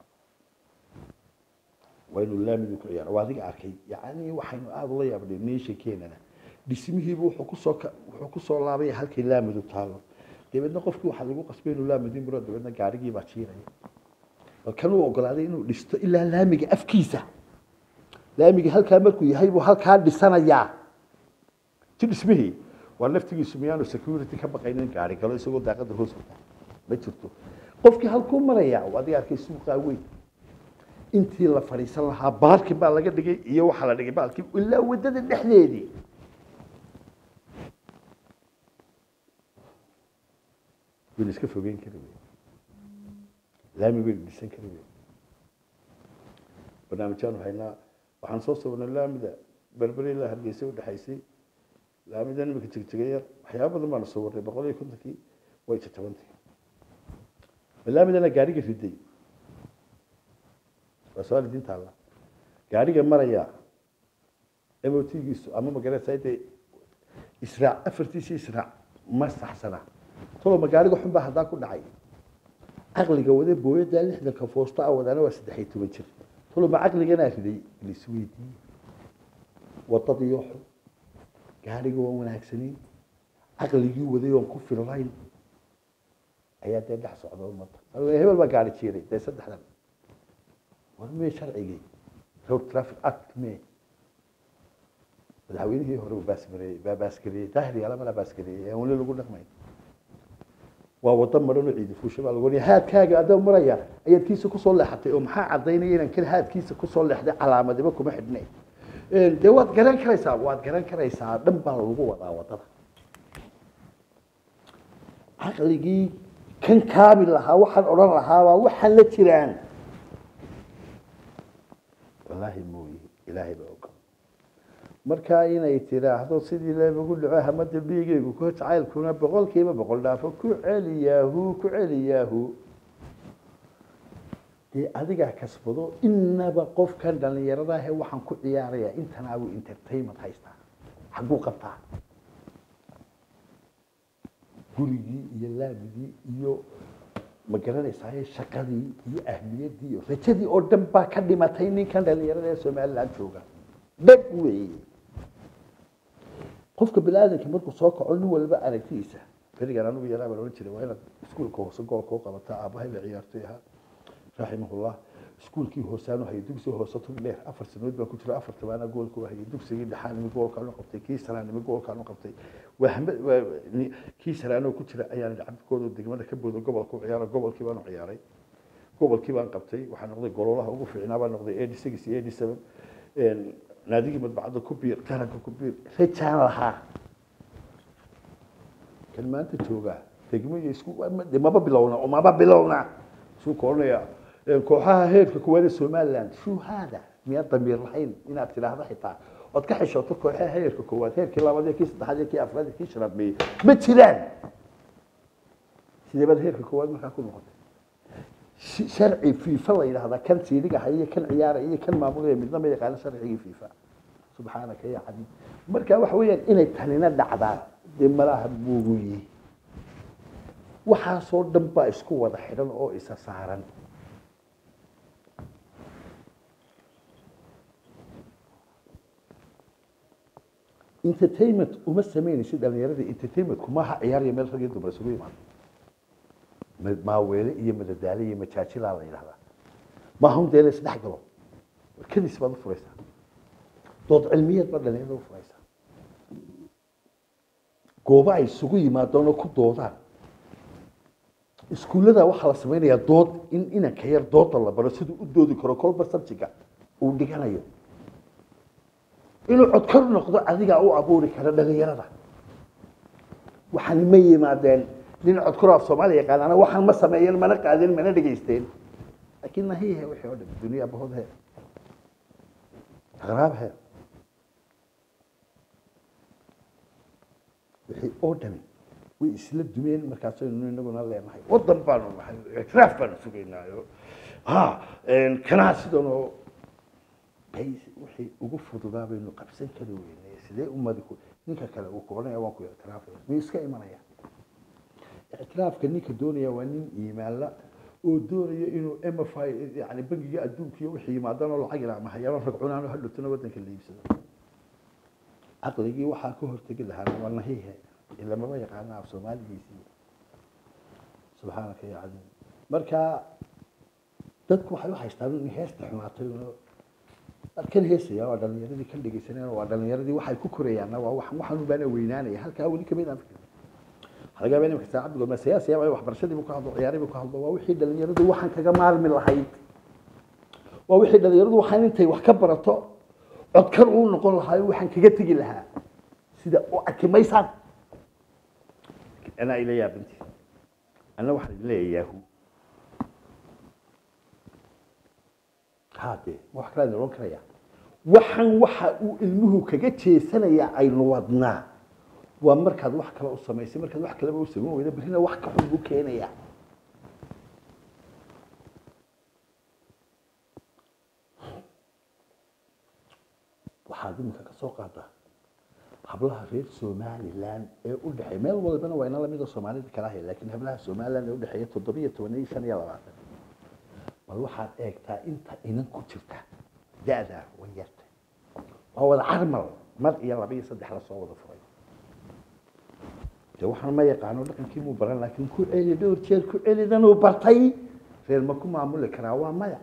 وإنه لا من يكون يعني وهذيك أركي يعني وحين هذا الله يبدي نيش كيننا دسمه بو حكوسه حكوسه الله بيه هالك لا من يطالب دبنا قف كي واحد يقول قسمين ولا مدين برد دبنا قارقي باتشير وكانوا أقول عليه إنه لست إلا لامج أفكيسة لامج هالك مركو يهيبو هالك هاد السنة يا تدسمه waa laftigiisu miyaanu security ka baqaynin gaari galo isagoo daaqada hoos u ma jirto qofkii halkuu maraya waa adiga arkay suuqa weyn intii la fariisan lahaa baarki baa laga dhigay iyo waxa la dhigay baalki ilaa wadada dhexdeedii wili iska fogeyn kari wey laami bay dhisan kari wey barnaamijyaan waxayna waxaan soo sawnay laamida berberi la hargeysa u dhaxaysay laamidan imika jigjigay yar waxyaabo badan baan soo waray boqol iyo kontonkii way jajabantay laamidana gaariga riday وسؤال دين تعالى قاعد مريا M O T جيسو أما ما قرأت سايد إسراع أفرتيش إسراع ما استحسنا طول ما قاعد يحب هذا كل عين عقلي جوده بوي ده اللي إحنا كفوسطة أو أنا وسدحيته بنشر طول ما عقلي جنا في السويدي والتضيح قاعد جوا من هكسنين عقلي جوا يوم كف اللاين أيات ده حصل على المطر هو ما قاعد يشيري ده صدق لنا وما شرعي لو ترافيك أكت مي الحويني هي هرب باسكري باسكري تهري على ما باسكري هون اللي يقول لك ما ووطن مرة عيد فوش بقى يقول هاد كاجا أدم مريا أيد كيس كوسول لحتى يوم حا عضيني إن كل هاد كيس كوسول لحتى علامة دي بكم حدني دوات جران كريسا وات جران كريسا دم بالوجو ولا وطن عقلي كان كامل لها واحد أوران لها واحد لا تيران والله موي إلهي بوكم marka inay tiraahdo sidii la ugu dhaco hamada biigaygu ku jacaylkuna boqolkiiba boqol dhaafo ku celiyaahu ku celiyaahu ee adiga kasbado inaba qofkan dhalinyarada ah waxaan ku ciyaaraya intan aagu entertainment haysta xaqu qabtaa gurigii iyo laabidii iyo ma garanaysaa shaqadii iyo ahmiyadii iyo rajadii oo dhan baa ka dhimatay ninkan dhalinyarada ee Soomaaliland jooga dad weeye qofka bilaadanka markuu soo kaco nin walba aragtiisa barigan anigu yaraa baan oran jiray waa inaad iskuulka hoose goolka u qabataa aabahay la ciyaartay ahaa raximahullah iskuulkii hoosaanu hayay dugsi hoose tun dheer afar sanood baan ku jiray afar tabaana goolka waa hayay dugsigii dhaxaan goolka aan qabtay kii saraan goolka aan qabtay waxmed kii saraan ku jira ayaan cabdikooda degmada ka boodo gobolka u ciyaaray gobolkii baan u ciyaaray gobolkii baan qabtay waxaan noqday gololaha ugu fiicnaa baan noqday eighty-six iyo eighty-seven een نادي متبعض كبير كان كبير رجال لها كان ما أنت توجع تجمع يسكو ما ببلونا وما ببلونا شو كورنيا كوحها هيك في كوادي سومالند شو هذا مية ضمير الحين هنا بتلاقي هذا حيطان وتكحش وتك كوحها هيك في كواد هيك كلا ما ذيك يستحد كي أفراد كي شرب مي متشلان سيدي بدل هيك في كواد ما كان وقت شرعي فيفا وإلى هذا كان سيدك هي كان عيار هي كان معمول من ضمن قال شرعي فيفا سبحانك يا عظيم مركا وحويا إن التهلينات دعدا دمراها بوجي وحصل دمبا إسكو وضحيران أو إساساران entertainment وما سميني شيء ده يرد entertainment كما عيار يمل رجل دبر سوي ما ما ويلي هي مددالية مشاكل على هذا ما هم ديلس نحقلهم كل يسبب فريسة ضد علمية بدل هذا فريسة قوبا يسوي ما دونه كدودا اسكول هذا وحلا سميني ضد إن إن كير ضد الله برسيد ودود كركول برسبتيكا وديكنا يوم إنه عذكر نقطة عذيك أو عبوري كذا دغيرة وحنمية ما دين لين عذكرها في الصومالية قال أنا واحد ما سمعين ما نقعدين ما ندقيستين لكنها هي هي وحي ودب الدنيا بهذا غرابها وحي أودمي ويسلب دمين مركزين إنه نقول الله ما هي وضم بانو ما هي كراف بانو سوينا ها إن كناس دونو بيس وحي وقفوا ضباب إنه قبسين كذوين سيدي أمة ذكور نيكا كلا وكورنا يا وانكو اعتراف ميسكا إيمانيا اعتراف كنيك الدنيا وانين إيمان لا ودنيا إنه إما فاي يعني بنجي أدوك يوحي ما دام الله عقل ما هي رافق عنانه هلو تنودن كل يبسد عقل يجي وحى كهر تقول لها والله هي إلا ما بيق عنها في الصومال جيسي سبحانك يا عظيم مركا تذكر حلو حيستعملون هيست حماطين arkan heesaya waa dhalinyaradii kan dhegeysanayna waa dhalinyaradii waxay ku koreeyaanna waa wax waxaan u baana weynaanaya halkaa weli kamid aan fikir halaga been markaa cabdi go'ma siyaasi ah waxbarashadii ku hadlo ciyaarihi ku hadlo waa wixii dhalinyaradu waxaan kaga maalmi lahayd waa wixii dhalinyaradu waxaan intay wax ka barato codkar uu noqon lahaa waxaan kaga tagi lahaa sida oo akimaysan ana ilaa binti ana waxaan leeyahay هذا وحكي لنا لون كريا وحن وح ilmuhu kaga jeesanaya aynu wadnaa waa markaad wax kale u sameysay markaad wax kale u sameeyay wada birina wax ka xun buu keenaya waxaad imika ka soo qaadaa hablaha reer Somaliland ee u dhaxay meel walbana waa ina la mid ah Soomaalida kala hay laakiin hablaha Somaliland ee u dhaxay toddoba iyo toban iyo shan iyo labaatan bal waxaad eegtaa inta inan ku jirta daada way yartay oo wada carmal mar iyo laba iyo saddex la soo wada furay de waxaan ma yaqaano dhaqankii muu baran laakiin ku celi dhowr jeer ku celidan uu bartay reer ma ku maamuli karaa waa maya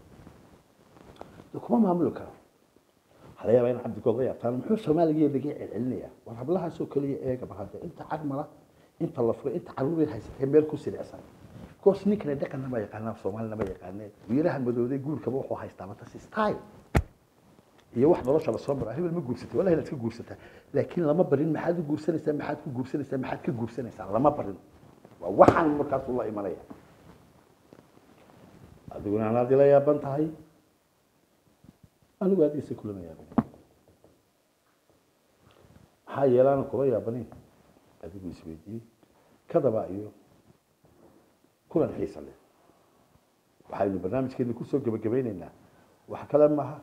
kuma maamuli karaa hada yaabaan cabdi go'day taan muxuu Soomaaliga laga celinaya war hablaha soo kaliya eega bahada inta carmala inta la furay inta caruur haysatay meel ku silicsan كوس نكنا دقنا ما يقالنا في صومالنا ما يقالنا ويراه مدودي يقول كبوح وهايستا ما تسي ستايل هي واحد ولش على الصبر هي ما جورستي ولا هي لا تجورستها لكن لما برين ما حد جورسنيسا ما حد كجورسنيسا ما حد كجورسنيسا لما برين وحن مركز الله إيمانية أدونا أنا دي لا يا بنت هاي أنا قاعد يسكلنا يا بني هاي يلا أنا كوي يا بني أدي بيسويدي كذا بقى يو كل الحيس عليه وحاول البرنامج كده كل سوق جبجبيننا وحكلام معها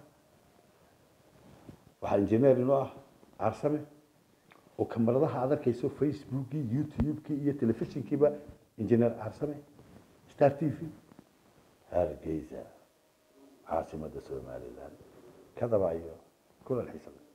وحال انجينير نوع عرسمه وكاميرادها هذا كيسو فيسبوك يوتيوب كي iyo تلفزيون كيبا انجينير عرسمه ستار تي في هرجيزه عاصمه الصوماليلاند كذا بقى كل الحيس عليه